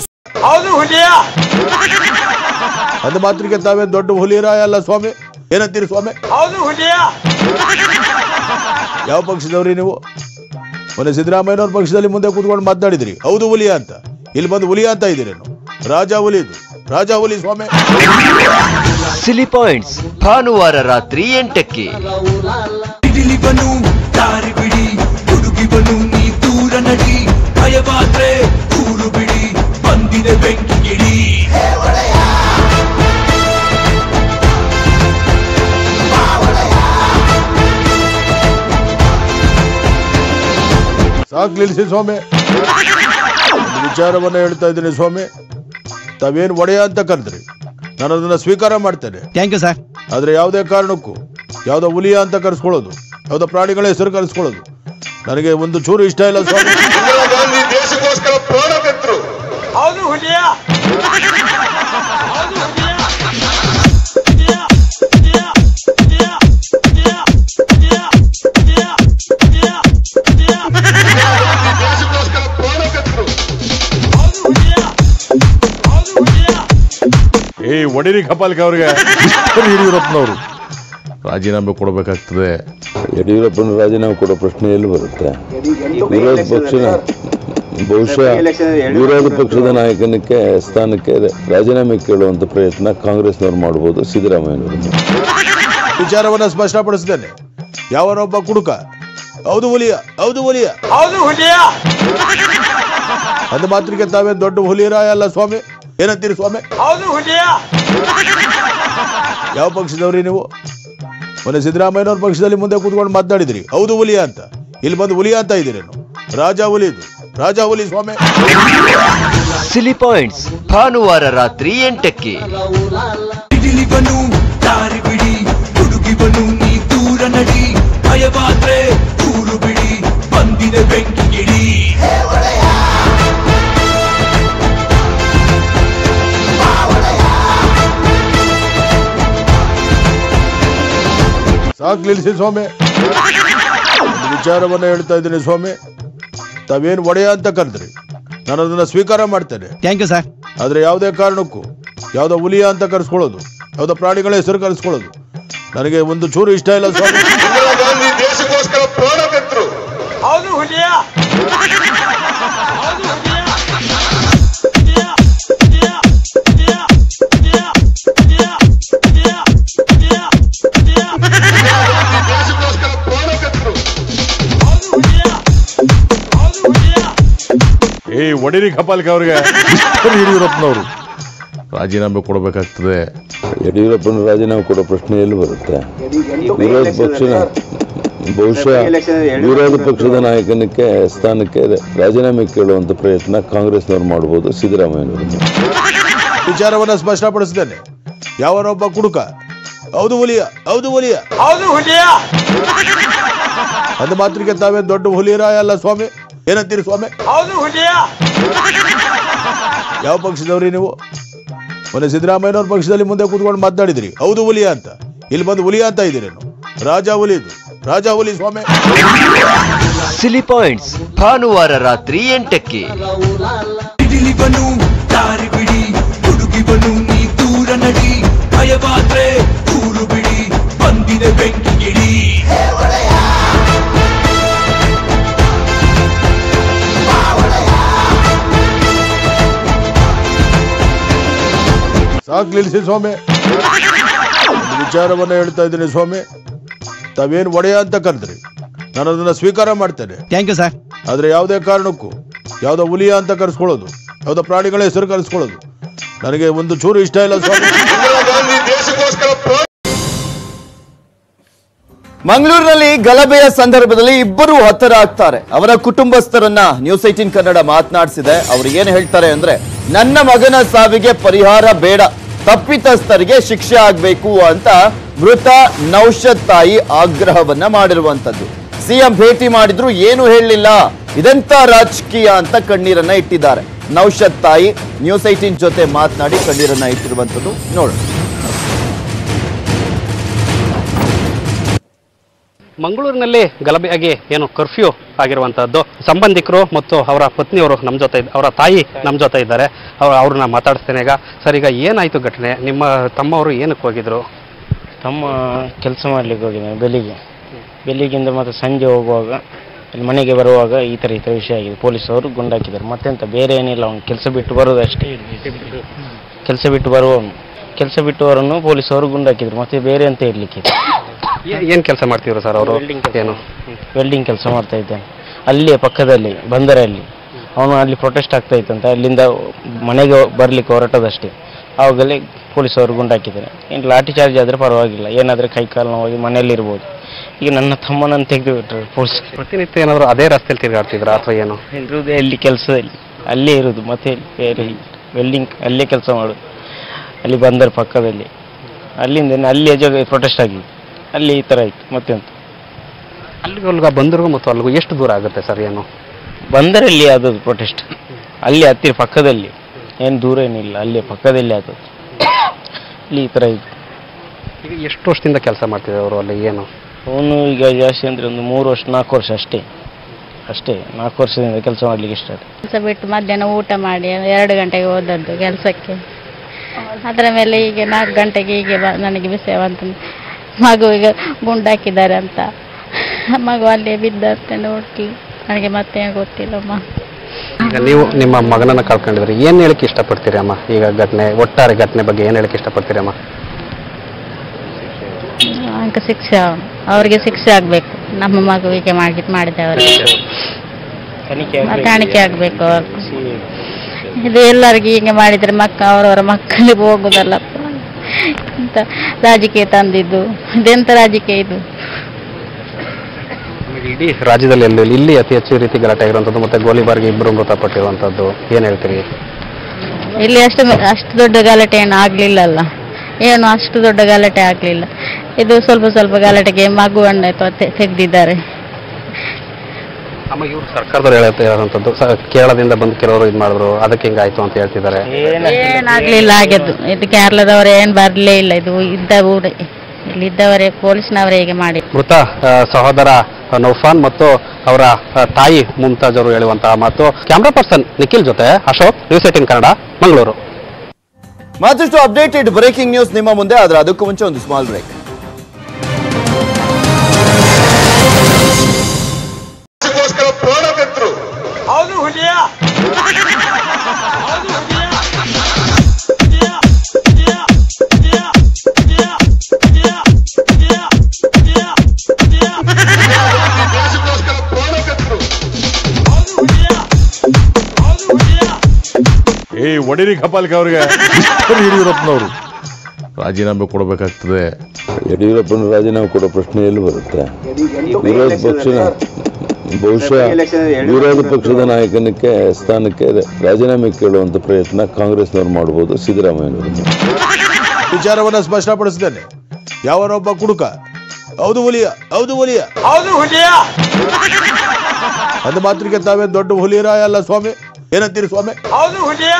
S14: ಅದು ಮಾತ್ರಕ್ಕೆ ತಾವೇ ದೊಡ್ಡ ಹುಲಿರ ಅಲ್ಲ ಸ್ವಾಮಿ, ಏನಂತೀರಿ ಸ್ವಾಮಿ? ಯಾವ ಪಕ್ಷದವ್ರಿ ನೀವು? ಮೊನ್ನೆ ಸಿದ್ದರಾಮಯ್ಯನವ್ರ ಪಕ್ಷದಲ್ಲಿ ಮುಂದೆ ಕೂತ್ಕೊಂಡು ಮಾತನಾಡಿದ್ರಿ ಹೌದು ಹುಲಿಯ ಅಂತ. ಇಲ್ಲಿ ಬಂದು ಹುಲಿಯ ಅಂತ ಇದ್ದೀರೇನು? ರಾಜ ಹುಲಿ, ಇದು ರಾಜ ಹುಲಿ ಸ್ವಾಮಿ.
S13: ಸಿಲಿ ಪಾಯಿಂಟ್ಸ್ ಭಾನುವಾರ ರಾತ್ರಿ ಎಂಟಕ್ಕೆ. ದೂರ ನಡಿ, ಭಯವಾದ್ರೆ ದೂರು ಬಿಡಿ, ಬಂದಿದೆ ಬೆಂಕಿ ಗಿಡಿ.
S14: ಸಾಕು ನಿಲ್ಲಿಸಿ ಸ್ವಾಮಿ. ವಿಚಾರವನ್ನ ಹೇಳ್ತಾ ಇದ್ದೀನಿ ಸ್ವಾಮಿ. ತಾವೇನು ಒಡೆಯ ಅಂತ ಕರೆದ್ರಿ, ನಾನು ಅದನ್ನ ಸ್ವೀಕಾರ ಮಾಡ್ತೇನೆ.
S15: Thank you sir.
S14: ಆದ್ರೆ ಯಾವುದೇ ಕಾರಣಕ್ಕೂ ಯಾವುದೋ ಹುಲಿಯ ಅಂತ ಕರೆಸ್ಕೊಳ್ಳೋದು, ಯಾವುದೋ ಪ್ರಾಣಿಗಳ ಹೆಸರು ಕರೆಸ್ಕೊಳ್ಳೋದು ನನಗೆ ಒಂದು ಚೂರು ಇಷ್ಟ ಇಲ್ಲ ಸ್ವಾಮಿ.
S16: ದೇಶಕ್ಕೋಸ್ಕರ ಪ್ರಾಣ ತೆತ್ತರು. ಹೌದು ಹುಲಿಯ.
S14: ಏ ಒಡಿರಿ ಕಪಾಲ್ಕೆ ಅವ್ರಿಗೆ ಯಡಿಯೂರಪ್ಪನವರು ರಾಜೀನಾಮೆ ಕೊಡಬೇಕಾಗ್ತದೆ.
S2: ಯಡಿಯೂರಪ್ಪನ ರಾಜೀನಾಮೆ ಕೊಡೋ ಪ್ರಶ್ನೆ ಎಲ್ಲಿ ಬರುತ್ತೆ? ವಿರೋಧ ಪಕ್ಷನ ಬಹುಶಃ ವಿರೋಧ ಪಕ್ಷದ ನಾಯಕನಕ್ಕೆ ಸ್ಥಾನಕ್ಕೆ ರಾಜೀನಾಮೆ ಕೇಳುವಂತ ಪ್ರಯತ್ನ ಕಾಂಗ್ರೆಸ್ನವ್ರು ಮಾಡಬಹುದು, ಸಿದ್ದರಾಮಯ್ಯನವರು.
S14: ವಿಚಾರವನ್ನ ಸ್ಪಷ್ಟಪಡಿಸಿದ್ದೇನೆ. ಯಾವನೊಬ್ಬ ಕುಡುಕ ಹೌದು ಹುಲಿಯ, ಹೌದು ಹುಲಿಯ,
S16: ಹೌದು ಹುಲಿಯ.
S14: ಅದು ಮಾತ್ರಕ್ಕೆ ತಾವೇ ದೊಡ್ಡ ಹುಲಿರ ಅಲ್ಲ ಸ್ವಾಮಿ, ಏನಂತೀರಿ ಸ್ವಾಮಿ?
S16: ಹೌದು ಹುಲಿಯ.
S14: ಯಾವ ಪಕ್ಷದವ್ರಿ ನೀವು? ಮೊನ್ನೆ ಸಿದ್ದರಾಮಯ್ಯನವ್ರ ಪಕ್ಷದಲ್ಲಿ ಮುಂದೆ ಕೂತ್ಕೊಂಡು ಮಾತನಾಡಿದ್ರಿ ಹೌದು ಹುಲಿಯ ಅಂತ. ಇಲ್ಲಿ ಬಂದು ಹುಲಿಯ ಅಂತ ಇದ್ದೀರೇನು? ರಾಜ ಹುಲಿ, ಇದು ರಾಜ ಹುಲಿ ಸ್ವಾಮಿ.
S13: ಸಿಲಿ ಪಾಯಿಂಟ್ಸ್ ಭಾನುವಾರ ರಾತ್ರಿ ಎಂಟಕ್ಕೆ. ದಾರಿ ಬಿಡಿ, ಹುಡುಗಿ ಬನು ನೀ ದೂರ ನಡಿ, ಭಯವಾದ್ರೆ ದೂರು ಬಿಡಿ, ಬಂದಿದೆ ಬೆಂಕಿ ಗಿಡಿ.
S14: ಸಾಕು ನಿಲ್ಲಿಸಿ ಸ್ವಾಮಿ. ವಿಚಾರವನ್ನ ಹೇಳ್ತಾ ಇದ್ದೀನಿ ಸ್ವಾಮಿ. ತಾವೇನು ಒಡೆಯ ಅಂತ ಕರೆದ್ರಿ, ನಾನು ಅದನ್ನ ಸ್ವೀಕಾರ ಮಾಡ್ತೇನೆ.
S15: Thank you sir.
S14: ಆದ್ರೆ ಯಾವುದೇ ಕಾರಣಕ್ಕೂ ಯಾವುದೋ ಹುಲಿಯ ಅಂತ ಕರೆಸ್ಕೊಳ್ಳೋದು, ಯಾವುದೋ ಪ್ರಾಣಿಗಳ ಹೆಸರು ಕರೆಸ್ಕೊಳ್ಳೋದು ನನಗೆ ಒಂದು ಚೂರು ಇಷ್ಟ ಇಲ್ಲ ಸ್ವಾಮಿ.
S16: ದೇಶಕ್ಕೋಸ್ಕರ ಪ್ರಾಣ ತೆತ್ತರು. ಹೌದು ಹುಲಿಯ.
S14: ಏ ಒಡಿರಿ ಕಪಾಲ್ಕೆ ಅವ್ರಿಗೆ ಯಡಿಯೂರಪ್ಪನವರು ರಾಜೀನಾಮೆ ಕೊಡಬೇಕಾಗ್ತದೆ.
S2: ಯಡಿಯೂರಪ್ಪನ ರಾಜೀನಾಮೆ ಕೊಡೋ ಪ್ರಶ್ನೆ ಎಲ್ಲಿ ಬರುತ್ತೆ? ವಿರೋಧ ಪಕ್ಷನ ಬಹುಶಃ ವಿರೋಧ ಪಕ್ಷದ ನಾಯಕನಕ್ಕೆ ಸ್ಥಾನಕ್ಕೆ ರಾಜೀನಾಮೆ ಕೇಳುವಂತ ಪ್ರಯತ್ನ ಕಾಂಗ್ರೆಸ್ನವ್ರು ಮಾಡಬಹುದು, ಸಿದ್ದರಾಮಯ್ಯನವರು.
S14: ವಿಚಾರವನ್ನ ಸ್ಪಷ್ಟಪಡಿಸಿದ್ದೇನೆ. ಯಾವನೊಬ್ಬ ಕುಡುಕ ಹೌದು ಹುಲಿಯ, ಹೌದು ಹುಲಿಯ,
S16: ಹೌದು ಹುಲಿಯ.
S14: ಅದು ಮಾತ್ರಕ್ಕೆ ತಾವೇ ದೊಡ್ಡ ಹುಲಿರ ಅಲ್ಲ ಸ್ವಾಮಿ, ಏನಂತೀರಿ ಸ್ವಾಮಿ?
S16: ಹೌದು ಹುಲಿಯ.
S14: ಯಾವ ಪಕ್ಷದವ್ರಿ ನೀವು? ಮೊನ್ನೆ ಸಿದ್ದರಾಮಯ್ಯನವ್ರ ಪಕ್ಷದಲ್ಲಿ ಮುಂದೆ ಕೂತ್ಕೊಂಡು ಮಾತನಾಡಿದ್ರಿ ಹೌದು ಹುಲಿಯ ಅಂತ. ಇಲ್ಲಿ ಬಂದು ಹುಲಿಯ ಅಂತ ಇದ್ದೀರೇನು? ರಾಜ ಹುಲಿ, ಇದು ರಾಜ ಹುಲಿ ಸ್ವಾಮಿ.
S15: ಸಿಲಿ ಪಾಯಿಂಟ್ಸ್ ಭಾನುವಾರ ರಾತ್ರಿ ಎಂಟಕ್ಕೆ.
S13: ದಾರಿ ಬಿಡಿ ಹುಡುಗಿವನು ನೀ ದೂರ ನಡಿ, ಭಯವಾದ್ರೆ ದೂರು ಬಿಡಿ, ಬಂದಿದೆ ಬೆಂಕಿಗಿಡಿ.
S14: ಸಾಕು ನಿಲ್ಲಿಸಿ ಸ್ವಾಮಿ, ವಿಚಾರವನ್ನ ಹೇಳ್ತಾ ಇದ್ದೀನಿ ಸ್ವಾಮಿ. ತಾವೇನು ಒಡೆಯ ಅಂತ ಕರೆದ್ರಿ, ನಾನು ಅದನ್ನ ಸ್ವೀಕಾರ ಮಾಡ್ತೇನೆ.
S17: Thank you sir.
S14: ಆದ್ರೆ ಯಾವುದೇ ಕಾರಣಕ್ಕೂ ಯಾವುದೋ ಹುಲಿಯ ಅಂತ ಕರೆಸ್ಕೊಳ್ಳೋದು, ಯಾವುದೋ ಪ್ರಾಣಿಗಳ ಹೆಸರು ಕರೆಸ್ಕೊಳ್ಳೋದು ನನಗೆ ಒಂದು ಚೂರು ಇಷ್ಟ ಇಲ್ಲ ಸ್ವಾಮಿ.
S1: ಮಂಗಳೂರಿನಲ್ಲಿ ಗಲಭೆಯ ಸಂದರ್ಭದಲ್ಲಿ ಇಬ್ಬರು ಹತರಾಗ್ತಾರೆ. ಅವರ ಕುಟುಂಬಸ್ಥರನ್ನ ನ್ಯೂಸ್ ಏಟೀನ್ ಕನ್ನಡ ಮಾತನಾಡಿಸಿದೆ. ಅವರು ಏನು ಹೇಳ್ತಾರೆ ಅಂದ್ರೆ, ನನ್ನ ಮಗನ ಸಾವಿಗೆ ಪರಿಹಾರ ಬೇಡ, ತಪ್ಪಿತಸ್ಥರಿಗೆ ಶಿಕ್ಷೆ ಆಗ್ಬೇಕು ಅಂತ ಮೃತ ನೌಷದ್ ತಾಯಿ ಆಗ್ರಹವನ್ನ ಮಾಡಿರುವಂತದ್ದು. ಸಿಎಂ ಭೇಟಿ ಮಾಡಿದ್ರು ಏನು ಹೇಳಲಿಲ್ಲ, ಇದೆಂತ ರಾಜಕೀಯ ಅಂತ ಕಣ್ಣೀರನ್ನ ಇಟ್ಟಿದ್ದಾರೆ. ನೌಷದ್ ತಾಯಿ ನ್ಯೂಸ್ ಏಟೀನ್ ಜೊತೆ ಮಾತನಾಡಿ ಕಣ್ಣೀರನ್ನ ಇಟ್ಟಿರುವಂತದ್ದು ನೋಡೋಣ.
S18: ಮಂಗಳೂರಿನಲ್ಲಿ ಗಲಭೆಯಾಗಿ ಏನು ಕರ್ಫ್ಯೂ ಆಗಿರುವಂತಹದ್ದು, ಸಂಬಂಧಿಕರು ಮತ್ತು ಅವರ ಪತ್ನಿಯವರು ನಮ್ಮ ಜೊತೆ, ಅವರ ತಾಯಿ ನಮ್ಮ ಜೊತೆ ಇದ್ದಾರೆ. ಅವ್ರು ಅವ್ರನ್ನ ಮಾತಾಡಿಸ್ತೇನೆ ಈಗ. ಸರ್, ಈಗ ಏನಾಯ್ತು ಘಟನೆ? ನಿಮ್ಮ ತಮ್ಮವರು ಏನಕ್ಕೆ ಹೋಗಿದ್ರು?
S19: ತಮ್ಮ ಕೆಲಸ ಮಾಡ್ಲಿಕ್ಕೆ ಹೋಗಿದ್ದಾರೆ ಬೆಳಿಗ್ಗೆ. ಬೆಳಿಗ್ಗೆಯಿಂದ ಮತ್ತು ಸಂಜೆ ಹೋಗುವಾಗ ಇಲ್ಲಿ ಮನೆಗೆ ಬರುವಾಗ ಈ ಥರ ಈ ಥರ ವಿಷಯ ಆಗಿದೆ. ಪೊಲೀಸವರು ಗುಂಡಾಕಿದ್ದಾರೆ. ಮತ್ತೆಂತ ಬೇರೆ ಏನಿಲ್ಲ, ಅವ್ನು ಕೆಲಸ ಬಿಟ್ಟು ಬರೋದಷ್ಟೇ. ಕೆಲಸ ಬಿಟ್ಟು ಬರುವವನು ಕೆಲಸ ಬಿಟ್ಟವರನ್ನು ಪೊಲೀಸವರು ಗುಂಡಾಕಿದ್ರು. ಮತ್ತೆ ಬೇರೆ ಅಂತ ಇರಲಿಕ್ಕೆ.
S18: ಏನು ಕೆಲಸ ಮಾಡ್ತಿದ್ರು ಸರ್ ಅವರು? ಏನು
S19: ವೆಲ್ಡಿಂಗ್ ಕೆಲಸ ಮಾಡ್ತಾ ಇದ್ದಾನೆ ಅಲ್ಲಿಯೇ ಪಕ್ಕದಲ್ಲಿ ಬಂದರಲ್ಲಿ. ಅವನು ಅಲ್ಲಿ ಪ್ರೊಟೆಸ್ಟ್ ಆಗ್ತಾ ಇತ್ತಂತ ಅಲ್ಲಿಂದ ಮನೆಗೆ ಬರಲಿಕ್ಕೆ ಹೊರಟದಷ್ಟೇ. ಆವಾಗಲೇ ಪೊಲೀಸವರು ಗುಂಡಾಕಿದ್ದಾರೆ. ಏನು ಲಾಠಿ ಚಾರ್ಜ್ ಆದರೆ ಪರವಾಗಿಲ್ಲ, ಏನಾದರೆ ಕೈ ಕಾಲು ನೋವಾಗಿ ಮನೆಯಲ್ಲಿರ್ಬೋದು. ಈಗ ನನ್ನ ತಮ್ಮನನ್ನು ತೆಗೆದು ಬಿಟ್ಟರು ಪೊಲೀಸ್.
S18: ಪ್ರತಿನಿತ್ಯ ಏನಾದರೂ ಅದೇ ರಸ್ತೆಯಲ್ಲಿ ತಿರುಗಾಡ್ತಿದ್ರ ಅಥವಾ ಏನು?
S19: ಇರುವುದು ಅಲ್ಲಿ ಕೆಲಸದಲ್ಲಿ ಅಲ್ಲೇ ಇರೋದು, ಮತ್ತೆ ಬೇರೆ ವೆಲ್ಡಿಂಗ್ ಅಲ್ಲೇ ಕೆಲಸ ಮಾಡೋದು. ಅಲ್ಲಿ ಬಂದರ ಪಕ್ಕದಲ್ಲಿ ಅಲ್ಲಿಂದ ಅಲ್ಲಿ ಜಾಗ ಪ್ರೊಟೆಸ್ಟ್ ಆಗಿದೆ. ಅಲ್ಲಿ ಈ ಥರ ಆಯಿತು. ಮತ್ತೆಂತ
S18: ಅಲ್ಲಿಗೆ ಅಲ್ಗ ಬಂದರಿಗೂ ಮತ್ತು ಅಲ್ಲಿಗೂ ಎಷ್ಟು ದೂರ ಆಗುತ್ತೆ ಸರ್? ಏನು
S19: ಬಂದರಲ್ಲಿ ಆದದ್ದು ಪ್ರೊಟೆಸ್ಟ್, ಅಲ್ಲಿ ಹತ್ತಿರ ಪಕ್ಕದಲ್ಲಿ, ಏನು ದೂರ ಏನಿಲ್ಲ, ಅಲ್ಲಿ ಪಕ್ಕದಲ್ಲಿ ಆದದ್ದು. ಅಲ್ಲಿ ಈ ಥರ ಇದು.
S18: ಈಗ ಎಷ್ಟು ವರ್ಷದಿಂದ ಕೆಲಸ ಮಾಡ್ತಿದ್ದಾರೆ ಅವರು ಅಲ್ಲಿ? ಏನು
S19: ಅವನು ಈಗ ಜಾಸ್ತಿ ಅಂದರೆ ಒಂದು ಮೂರು ವರ್ಷ ನಾಲ್ಕು ವರ್ಷ ಅಷ್ಟೇ ಅಷ್ಟೇ ನಾಲ್ಕು ವರ್ಷದಿಂದ ಕೆಲಸ ಮಾಡಲಿಕ್ಕೆ ಸ್ಟಾರ್ಟ್.
S20: ಕೆಲಸ ಬಿಟ್ಟು ಮಧ್ಯಾಹ್ನ ಊಟ ಮಾಡಿ ಎರಡು ಗಂಟೆಗೆ ಹೋದದ್ದು ಕೆಲಸಕ್ಕೆ. ಅದರ ಮೇಲೆ ಈಗ ನಾಲ್ಕು ಗಂಟೆಗೆ ಹೀಗೆ ಬ ನನಗೆ ವಿಷಯ ಬಂತು, ಮಗುವಿಗೆ ಗುಂಡಾಕಿದ್ದಾರೆ ಅಂತ. ಮಗು ಅಲ್ಲೇ ಬಿದ್ದಂತೆ ನೋಡ್ಲಿ, ನನಗೆ ಮತ್ತೆ ಗೊತ್ತಿಲ್ಲಮ್ಮ.
S18: ಈಗ ನೀವು ನಿಮ್ಮ ಮಗನನ್ನ ಕಳ್ಕೊಂಡಿದ್ರಿ, ಏನು ಹೇಳಕ್ಕೆ ಇಷ್ಟಪಡ್ತೀರಿ ಅಮ್ಮ? ಈಗ ಘಟನೆ, ಒಟ್ಟಾರೆ ಘಟನೆ ಬಗ್ಗೆ ಏನು ಹೇಳಕ್ಕೆ ಇಷ್ಟಪಡ್ತೀರಿ ಅಮ್ಮ?
S20: ಅಂಕ ಶಿಕ್ಷೆ, ಅವರಿಗೆ ಶಿಕ್ಷೆ ಆಗಬೇಕು. ನಮ್ಮ ಮಗುವಿಗೆ ಮಾಡಿ ಮಾಡಿದವರಿಗೆ ತನಿಖೆ ಆಗಬೇಕು. ಇದು ಎಲ್ಲರಿಗೂ ಹೀಗೆ ಮಾಡಿದರೆ ಮಕ್ಕ ಅವರವರ ಮಕ್ಕಳಿಗೆ ಹೋಗುದಲ್ಲ. ಇಂಥ ರಾಜಕೀಯ ತಂದಿದ್ದು ಇದೆಂಥ ರಾಜಕೀಯ ಇದು?
S18: ಇಡೀ ರಾಜ್ಯದಲ್ಲಿ ಎಲ್ಲೂ ಇಲ್ಲಿ ಅತಿ ಹೆಚ್ಚು ರೀತಿ ಗಲಾಟೆ ಆಗಿರುವಂಥದ್ದು, ಮತ್ತೆ ಗೋಲಿಬಾರ್ಗೆ ಇಬ್ಬರು ಮೃತಪಟ್ಟಿರುವಂಥದ್ದು, ಏನು ಹೇಳ್ತೀರಿ?
S20: ಇಲ್ಲಿ ಅಷ್ಟು ಅಷ್ಟು ದೊಡ್ಡ ಗಲಾಟೆ ಏನು ಆಗಲಿಲ್ಲಲ್ಲ, ಏನು ಅಷ್ಟು ದೊಡ್ಡ ಗಲಾಟೆ ಆಗಲಿಲ್ಲ. ಇದು ಸ್ವಲ್ಪ ಸ್ವಲ್ಪ ಗಲಾಟೆಗೆ ಮಗುವನ್ನು ತೆಗೆದಿದ್ದಾರೆ.
S18: ಅಮ್ಮ, ಇವರು ಸರ್ಕಾರದವ್ರು ಹೇಳ್ತಿರೋಂಥದ್ದು, ಕೇರಳದಿಂದ ಬಂದು ಕೆಲವರು ಇದು ಮಾಡಿದ್ರು, ಅದಕ್ಕೆ ಹಿಂಗಾಯ್ತು ಅಂತ ಹೇಳ್ತಿದ್ದಾರೆ.
S20: ಏನಾಗಲಿಲ್ಲ ಆಗಿದ್ದು. ಇದು ಕೇರಳದವರು ಏನು ಬರಲೇ ಇಲ್ಲ. ಇದು ಇದ್ದ ಊರು, ಇಲ್ಲಿದ್ದವರೇ ಪೊಲೀಸ್ನವರೇ ಹೀಗೆ ಮಾಡಿ.
S18: ಮೃತ ಸಹೋದರ ನೌಫಾನ್ ಮತ್ತು ಅವರ ತಾಯಿ ಮುಮ್ತಾಜ್ ಅವರು ಹೇಳುವಂತಹ ಮಾತು. ಕ್ಯಾಮ್ರಾ ಪರ್ಸನ್ ನಿಖಿಲ್ ಜೊತೆ ಅಶೋಕ್, ನ್ಯೂಸ್ ಏಟೀನ್ ಕನ್ನಡ, ಮಂಗಳೂರು.
S1: ಮತ್ತಷ್ಟು ಅಪ್ಡೇಟೆಡ್ ಬ್ರೇಕಿಂಗ್ ನ್ಯೂಸ್ ನಿಮ್ಮ ಮುಂದೆ, ಆದ್ರೆ ಅದಕ್ಕೂ ಮುಂಚೆ ಒಂದು ಸ್ಮಾಲ್ ಬ್ರೇಕ್.
S16: ಹೌದು ಹುಲಿಯ
S14: ಏ ಒಡಿರಿ ಕಪಾಲ್ಕೆ ಅವ್ರಿಗೆ ಯಡಿಯೂರಪ್ಪನವರು ರಾಜೀನಾಮೆ ಕೊಡಬೇಕಾಗ್ತದೆ.
S2: ಯಡಿಯೂರಪ್ಪನ ರಾಜೀನಾಮೆ ಕೊಡೋ ಪ್ರಶ್ನೆ ಎಲ್ಲಿ ಬರುತ್ತೆ? ವಿರೋಧ ಪಕ್ಷ ಬಹುಶಃ ವಿರೋಧ ಪಕ್ಷದ ನಾಯಕನಕ್ಕೆ ಸ್ಥಾನಕ್ಕೆ ರಾಜೀನಾಮೆ ಕೇಳುವಂತ ಪ್ರಯತ್ನ ಕಾಂಗ್ರೆಸ್ನವ್ರು ಮಾಡಬಹುದು, ಸಿದ್ದರಾಮಯ್ಯನವರು.
S14: ವಿಚಾರವನ್ನ ಸ್ಪಷ್ಟಪಡಿಸಿದ್ದೇನೆ. ಯಾವನೊಬ್ಬ ಕುಡುಕ ಹೌದು ಹುಲಿಯ ಹೌದು ಹುಲಿಯ
S16: ಹೌದು ಹುಲಿಯ
S14: ಅದು ಮಾತ್ರಕ್ಕೆ ತಾವೇ ದೊಡ್ಡ ಹುಲಿರಾಯ ಅಲ್ಲ ಸ್ವಾಮಿ. ಏನಂತೀರಿ ಸ್ವಾಮಿ?
S16: ಹೌದು ಹುಲಿಯ.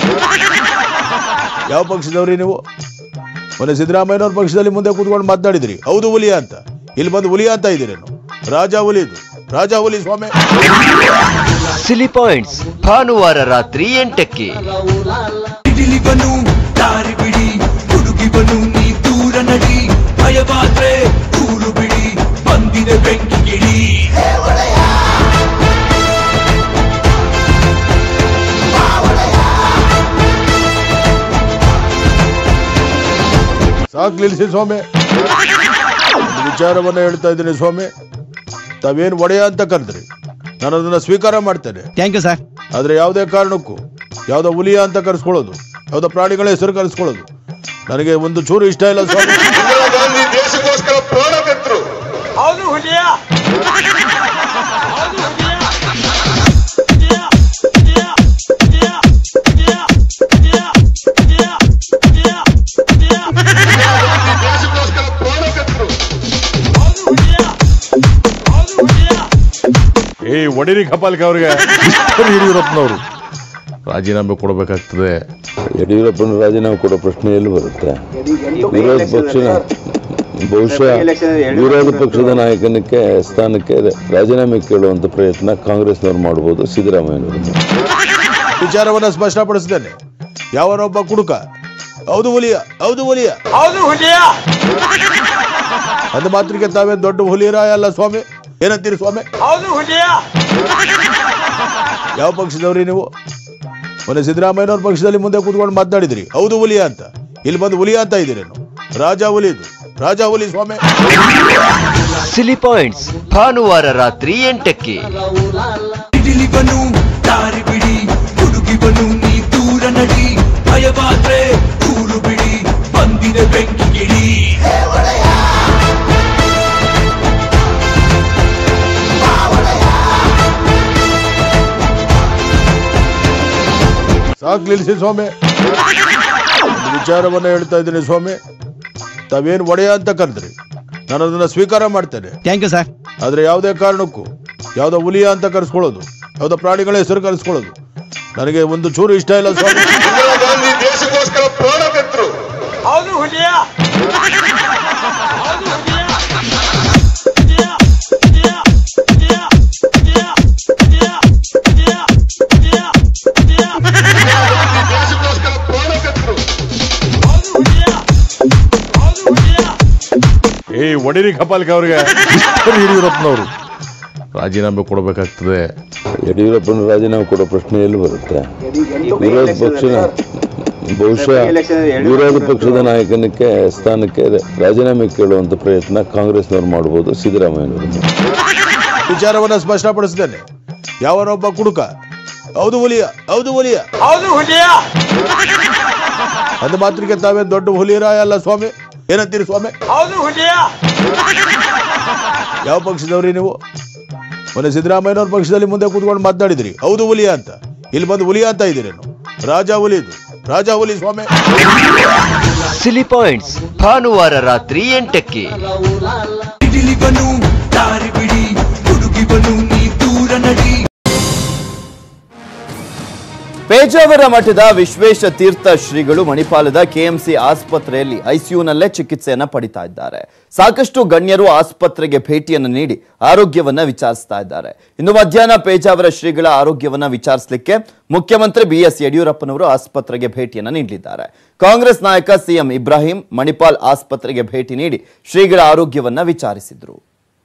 S14: ಯಾವ ಪಕ್ಷದವ್ರಿ ನೀವು? ಮೊನ್ನೆ ಸಿದ್ದರಾಮಯ್ಯನವ್ರ ಪಕ್ಷದಲ್ಲಿ ಮುಂದೆ ಕೂತ್ಕೊಂಡು ಮಾತನಾಡಿದ್ರಿ ಹೌದು ಹುಲಿಯ ಅಂತ. ಇಲ್ಲಿ ಬಂದು ಹುಲಿಯ ಅಂತ ಇದ್ದೀರೇನು? ರಾಜ ಹುಲಿದು ರಾಜಾ ಹುಲಿ ಸ್ವಾಮಿ.
S15: ಸಿಲಿ ಪಾಯಿಂಟ್ಸ್ ಭಾನುವಾರ ರಾತ್ರಿ ಎಂಟಕ್ಕೆ.
S13: ಇಡಿಲಿವನು ದಾರಿ ಬಿಡಿ, ಹುಡುಗಿವನು ನೀ ದೂರ ನಡಿ, ಭಯವಾದ್ರೆ ದೂರು ಬಿಡಿ, ಬಂದಿದೆ ಬೆಂಕಿ ಗಿಡಿ.
S14: ಸಾಕು ನಿಲ್ಲಿಸಿ ಸ್ವಾಮಿ, ವಿಚಾರವನ್ನ ಹೇಳ್ತಾ ಇದ್ದೀನಿ ಸ್ವಾಮಿ. ತಾವೇನು ಒಡೆಯ ಅಂತ ಕರೆದ್ರಿ, ನಾನು ಅದನ್ನ ಸ್ವೀಕಾರ ಮಾಡ್ತೇನೆ.
S17: Thank you sir.
S14: ಆದ್ರೆ ಯಾವುದೇ ಕಾರಣಕ್ಕೂ ಯಾವುದೋ ಹುಲಿಯ ಅಂತ ಕರೆಸ್ಕೊಳ್ಳೋದು, ಯಾವುದೋ ಪ್ರಾಣಿಗಳ ಹೆಸರು ಕರೆಸ್ಕೊಳ್ಳೋದು ನನಗೆ ಒಂದು ಚೂರು ಇಷ್ಟ ಇಲ್ಲ ಸ್ವಾಮಿ.
S16: ದೇಶಕ್ಕೋಸ್ಕರ ಪ್ರಾಣ ತೆತ್ತರು. ಹೌದು ಹುಲಿಯ.
S14: ಏ ಒಡಿರಿ ಕಪಾಲ್ಕ ಅವ್ರಿಗೆ ಯಡಿಯೂರಪ್ಪನವರು ರಾಜೀನಾಮೆ ಕೊಡಬೇಕಾಗ್ತದೆ.
S2: ಯಡಿಯೂರಪ್ಪನ ರಾಜೀನಾಮೆ ಕೊಡೋ ಪ್ರಶ್ನೆ ಎಲ್ಲಿ ಬರುತ್ತೆ? ವಿರೋಧ ಪಕ್ಷನ ಬಹುಶಃ ವಿರೋಧ ಪಕ್ಷದ ನಾಯಕನಕ್ಕೆ ಸ್ಥಾನಕ್ಕೆ ರಾಜೀನಾಮೆ ಕೇಳುವಂತ ಪ್ರಯತ್ನ ಕಾಂಗ್ರೆಸ್ನವ್ರು ಮಾಡಬಹುದು, ಸಿದ್ದರಾಮಯ್ಯನವರು.
S14: ವಿಚಾರವನ್ನ ಸ್ಪಷ್ಟಪಡಿಸಿದ್ದೇನೆ. ಯಾವನೊಬ್ಬ ಕುಡುಕ ಹೌದು ಹುಲಿಯ ಹೌದು ಹುಲಿಯ
S16: ಹೌದು ಹುಲಿಯ
S14: ಅಂದ ಮಾತ್ರಕ್ಕೆ ತಾವೇ ದೊಡ್ಡ ಹುಲಿರಾಯ ಅಲ್ಲ ಸ್ವಾಮಿ. ಏನಂತೀರಿ ಸ್ವಾಮಿ?
S16: ಹೌದು ಹುಲಿಯ.
S14: ಯಾವ ಪಕ್ಷದವ್ರಿ ನೀವು? ಮೊನ್ನೆ ಸಿದ್ದರಾಮಯ್ಯನವ್ರ ಪಕ್ಷದಲ್ಲಿ ಮುಂದೆ ಕೂತ್ಕೊಂಡು ಮಾತನಾಡಿದ್ರಿ ಹೌದು ಹುಲಿಯ ಅಂತ. ಇಲ್ಲಿ ಬಂದು ಹುಲಿಯ ಅಂತ ಇದ್ದೀರೇನು? ರಾಜಾ ಹುಲಿದು ರಾಜಾ ಹುಲಿ ಸ್ವಾಮಿ.
S15: ಸಿಲಿ ಪಾಯಿಂಟ್ಸ್ ಭಾನುವಾರ ರಾತ್ರಿ ಎಂಟಕ್ಕೆ.
S13: ಇಡಿಲಿವನು ದಾರಿ ಬಿಡಿ, ಹುಡುಗಿವನು ನೀ ದೂರ ನಡಿ, ಭಯವಾದ್ರೆ ದೂರು ಬಿಡಿ, ಬಂದಿದೆ ಬೆಂಕಿ ಗಿಡಿ.
S14: ಸಾಕು ನಿಲ್ಲಿಸಿ ಸ್ವಾಮಿ, ವಿಚಾರವನ್ನ ಹೇಳ್ತಾ ಇದ್ದೀನಿ ಸ್ವಾಮಿ. ತಾವೇನು ಒಡೆಯ ಅಂತ ಕರೆದ್ರಿ, ನಾನು ಅದನ್ನ ಸ್ವೀಕಾರ ಮಾಡ್ತೇನೆ.
S17: Thank you sir.
S14: ಆದ್ರೆ ಯಾವುದೇ ಕಾರಣಕ್ಕೂ ಯಾವುದೋ ಹುಲಿಯ ಅಂತ ಕರೆಸ್ಕೊಳ್ಳೋದು, ಯಾವುದೋ ಪ್ರಾಣಿಗಳ ಹೆಸರು ಕರೆಸ್ಕೊಳ್ಳೋದು ನನಗೆ ಒಂದು ಚೂರು ಇಷ್ಟ ಇಲ್ಲ ಸ್ವಾಮಿ.
S16: ದೇಶಕ್ಕೋಸ್ಕರ ಪ್ರಾಣ ತೆತ್ತರು. ಹೌದು ಹುಲಿಯ.
S14: ಏ ಒಡಿರಿ ಕಪಾಲ್ಕ ಅವ್ರಿಗೆ ಯಡಿಯೂರಪ್ಪನವರು ರಾಜೀನಾಮೆ ಕೊಡಬೇಕಾಗ್ತದೆ.
S2: ಯಡಿಯೂರಪ್ಪನ ರಾಜೀನಾಮೆ ಕೊಡೋ ಪ್ರಶ್ನೆ ಎಲ್ಲಿ ಬರುತ್ತೆ? ವಿರೋಧ ಪಕ್ಷನ ಬಹುಶಃ ವಿರೋಧ ಪಕ್ಷದ ನಾಯಕನಕ್ಕೆ ಸ್ಥಾನಕ್ಕೆ ರಾಜೀನಾಮೆ ಕೇಳುವಂತ ಪ್ರಯತ್ನ ಕಾಂಗ್ರೆಸ್ನವ್ರು ಮಾಡಬಹುದು, ಸಿದ್ದರಾಮಯ್ಯನವರು.
S14: ವಿಚಾರವನ್ನ ಸ್ಪಷ್ಟಪಡಿಸಿದ್ದೇನೆ. ಯಾವನೊಬ್ಬ ಕುಡುಕ ಹೌದು ಹುಲಿಯ ಹೌದು ಹುಲಿಯ
S16: ಹೌದು ಹುಲಿಯ
S14: ಅಂದ ಮಾತ್ರಕ್ಕೆ ತಾವೇ ದೊಡ್ಡ ಹುಲಿರಾಯ ಅಲ್ಲ ಸ್ವಾಮಿ. ಏನಂತೀರಿ ಸ್ವಾಮಿ?
S16: ಹೌದು ಹುಲಿಯ.
S14: ಯಾವ ಪಕ್ಷದವ್ರಿ ನೀವು? ಮೊನ್ನೆ ಸಿದ್ದರಾಮಯ್ಯನವ್ರ ಪಕ್ಷದಲ್ಲಿ ಮುಂದೆ ಕೂತ್ಕೊಂಡು ಮಾತನಾಡಿದ್ರಿ ಹೌದು ಹುಲಿಯ ಅಂತ. ಇಲ್ಲಿ ಬಂದು ಹುಲಿಯ ಅಂತ ಇದ್ದೀರೇನು? ರಾಜಾ ಹುಲಿದು ರಾಜಾ ಹುಲಿ ಸ್ವಾಮಿ.
S15: ಸಿಲಿ ಪಾಯಿಂಟ್ಸ್ ಭಾನುವಾರ ರಾತ್ರಿ ಎಂಟಕ್ಕೆ.
S13: ಇಡಿಲಿವನು ದಾರಿ ಬಿಡಿ, ಹುಡುಗಿವನು ನೀ ದೂರ ನಡಿ.
S1: ಪೇಜಾವರ ಮಠದ ವಿಶ್ವೇಶ ತೀರ್ಥ ಶ್ರೀಗಳು ಮಣಿಪಾಲದ ಕೆಎಂಸಿ ಆಸ್ಪತ್ರೆಯಲ್ಲಿ ಐಸಿಯುನಲ್ಲೇ ಚಿಕಿತ್ಸೆಯನ್ನ ಪಡಿತಾ ಇದ್ದಾರೆ. ಸಾಕಷ್ಟು ಗಣ್ಯರು ಆಸ್ಪತ್ರೆಗೆ ಭೇಟಿಯನ್ನು ನೀಡಿ ಆರೋಗ್ಯವನ್ನ ವಿಚಾರಿಸ್ತಾ ಇದ್ದಾರೆ. ಇನ್ನು ಮಧ್ಯಾಹ್ನ ಪೇಜಾವರ ಶ್ರೀಗಳ ಆರೋಗ್ಯವನ್ನ ವಿಚಾರಿಸಲಿಕ್ಕೆ ಮುಖ್ಯಮಂತ್ರಿ ಬಿಎಸ್ ಯಡಿಯೂರಪ್ಪನವರು ಆಸ್ಪತ್ರೆಗೆ ಭೇಟಿಯನ್ನು ನೀಡಲಿದ್ದಾರೆ. ಕಾಂಗ್ರೆಸ್ ನಾಯಕ ಸಿಎಂ ಇಬ್ರಾಹಿಂ ಮಣಿಪಾಲ್ ಆಸ್ಪತ್ರೆಗೆ ಭೇಟಿ ನೀಡಿ ಶ್ರೀಗಳ ಆರೋಗ್ಯವನ್ನ ವಿಚಾರಿಸಿದ್ರು.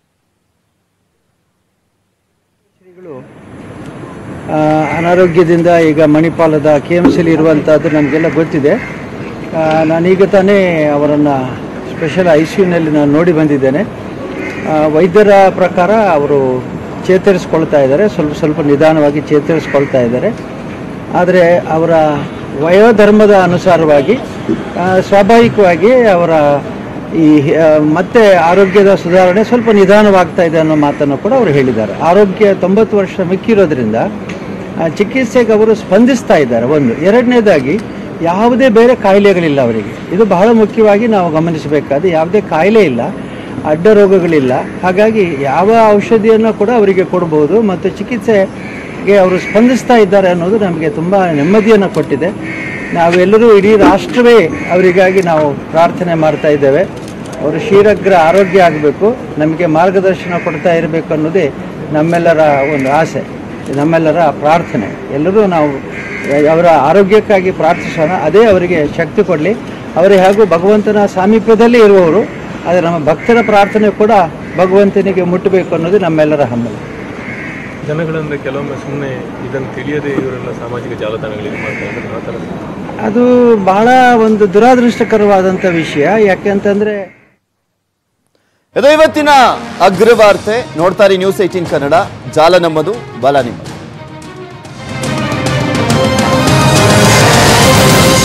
S3: ಅನಾರೋಗ್ಯದಿಂದ ಈಗ ಮಣಿಪಾಲದ ಕೆ ಎಮ್ ಸಿಲಿ ಇರುವಂಥದ್ದು ನಮಗೆಲ್ಲ ಗೊತ್ತಿದೆ. ನಾನೀಗ ತಾನೇ ಅವರನ್ನು ಸ್ಪೆಷಲ್ ಐ ಸಿ ಯುನಲ್ಲಿ ನಾನು ನೋಡಿ ಬಂದಿದ್ದೇನೆ. ವೈದ್ಯರ ಪ್ರಕಾರ ಅವರು ಚೇತರಿಸ್ಕೊಳ್ತಾ ಇದ್ದಾರೆ, ಸ್ವಲ್ಪ ಸ್ವಲ್ಪ ನಿಧಾನವಾಗಿ ಚೇತರಿಸ್ಕೊಳ್ತಾ ಇದ್ದಾರೆ. ಆದರೆ ಅವರ ವಯೋಧರ್ಮದ ಅನುಸಾರವಾಗಿ ಸ್ವಾಭಾವಿಕವಾಗಿ ಅವರ ಈ ಮತ್ತೆ ಆರೋಗ್ಯದ ಸುಧಾರಣೆ ಸ್ವಲ್ಪ ನಿಧಾನವಾಗ್ತಾ ಇದೆ ಅನ್ನೋ ಮಾತನ್ನು ಕೂಡ ಅವರು ಹೇಳಿದ್ದಾರೆ. ಆರೋಗ್ಯ ತೊಂಬತ್ತು ವರ್ಷ ಮಿಕ್ಕಿರೋದ್ರಿಂದ ಚಿಕಿತ್ಸೆಗೆ ಅವರು ಸ್ಪಂದಿಸ್ತಾ ಇದ್ದಾರೆ. ಒಂದು ಎರಡನೇದಾಗಿ ಯಾವುದೇ ಬೇರೆ ಕಾಯಿಲೆಗಳಿಲ್ಲ ಅವರಿಗೆ. ಇದು ಬಹಳ ಮುಖ್ಯವಾಗಿ ನಾವು ಗಮನಿಸಬೇಕಾದ, ಯಾವುದೇ ಕಾಯಿಲೆ ಇಲ್ಲ, ಅಡ್ಡ ರೋಗಗಳಿಲ್ಲ. ಹಾಗಾಗಿ ಯಾವ ಔಷಧಿಯನ್ನು ಕೂಡ ಅವರಿಗೆ ಕೊಡ್ಬೋದು ಮತ್ತು ಚಿಕಿತ್ಸೆಗೆ ಅವರು ಸ್ಪಂದಿಸ್ತಾ ಇದ್ದಾರೆ ಅನ್ನೋದು ನಮಗೆ ತುಂಬ ನೆಮ್ಮದಿಯನ್ನು ಕೊಟ್ಟಿದೆ. ನಾವೆಲ್ಲರೂ ಇಡೀ ರಾಷ್ಟ್ರವೇ ಅವರಿಗಾಗಿ ನಾವು ಪ್ರಾರ್ಥನೆ ಮಾಡ್ತಾ ಇದ್ದೇವೆ. ಅವರು ಶೀಘ್ರ ಆರೋಗ್ಯ ಆಗಬೇಕು, ನಮಗೆ ಮಾರ್ಗದರ್ಶನ ಕೊಡ್ತಾ ಇರಬೇಕು ಅನ್ನೋದೇ ನಮ್ಮೆಲ್ಲರ ಒಂದು ಆಸೆ, ನಮ್ಮೆಲ್ಲರ ಪ್ರಾರ್ಥನೆ. ಎಲ್ಲರೂ ನಾವು ಅವರ ಆರೋಗ್ಯಕ್ಕಾಗಿ ಪ್ರಾರ್ಥಿಸೋಣ, ಅದೇ ಅವರಿಗೆ ಶಕ್ತಿ ಕೊಡಲಿ. ಅವರಿಗೆ ಹಾಗೂ ಭಗವಂತನ ಸಾಮೀಪ್ಯದಲ್ಲಿ ಇರುವವರು, ಆದರೆ ನಮ್ಮ ಭಕ್ತರ ಪ್ರಾರ್ಥನೆ ಕೂಡ ಭಗವಂತನಿಗೆ ಮುಟ್ಟಬೇಕು ಅನ್ನೋದು ನಮ್ಮೆಲ್ಲರ ಹಂಬಲ.
S17: ಜನಗಳಂದ್ರೆ ಕೆಲವೊಮ್ಮೆ ಸುಮ್ಮನೆ ಇದನ್ನು ತಿಳಿಯದೆ ಇವರೆಲ್ಲ ಸಾಮಾಜಿಕ ಜಾಲತಾಣಗಳಿಗೆ ಮಾಡ್ತಾರೆ, ಆ ಥರ
S3: ಅದು ಬಹಳ ಒಂದು ದುರಾದೃಷ್ಟಕರವಾದಂಥ ವಿಷಯ. ಯಾಕೆಂತಂದ್ರೆ
S1: ಇದು ಇವತ್ತಿನ ಅಗ್ರವಾರ್ತೆ. ನೋಡ್ತಾರೆ ನ್ಯೂಸ್ ಏಟೀನ್ ಕನ್ನಡ. ಜಾಲ ನಮ್ಮದು, ಬಲ ನಿಮ್ಮದು.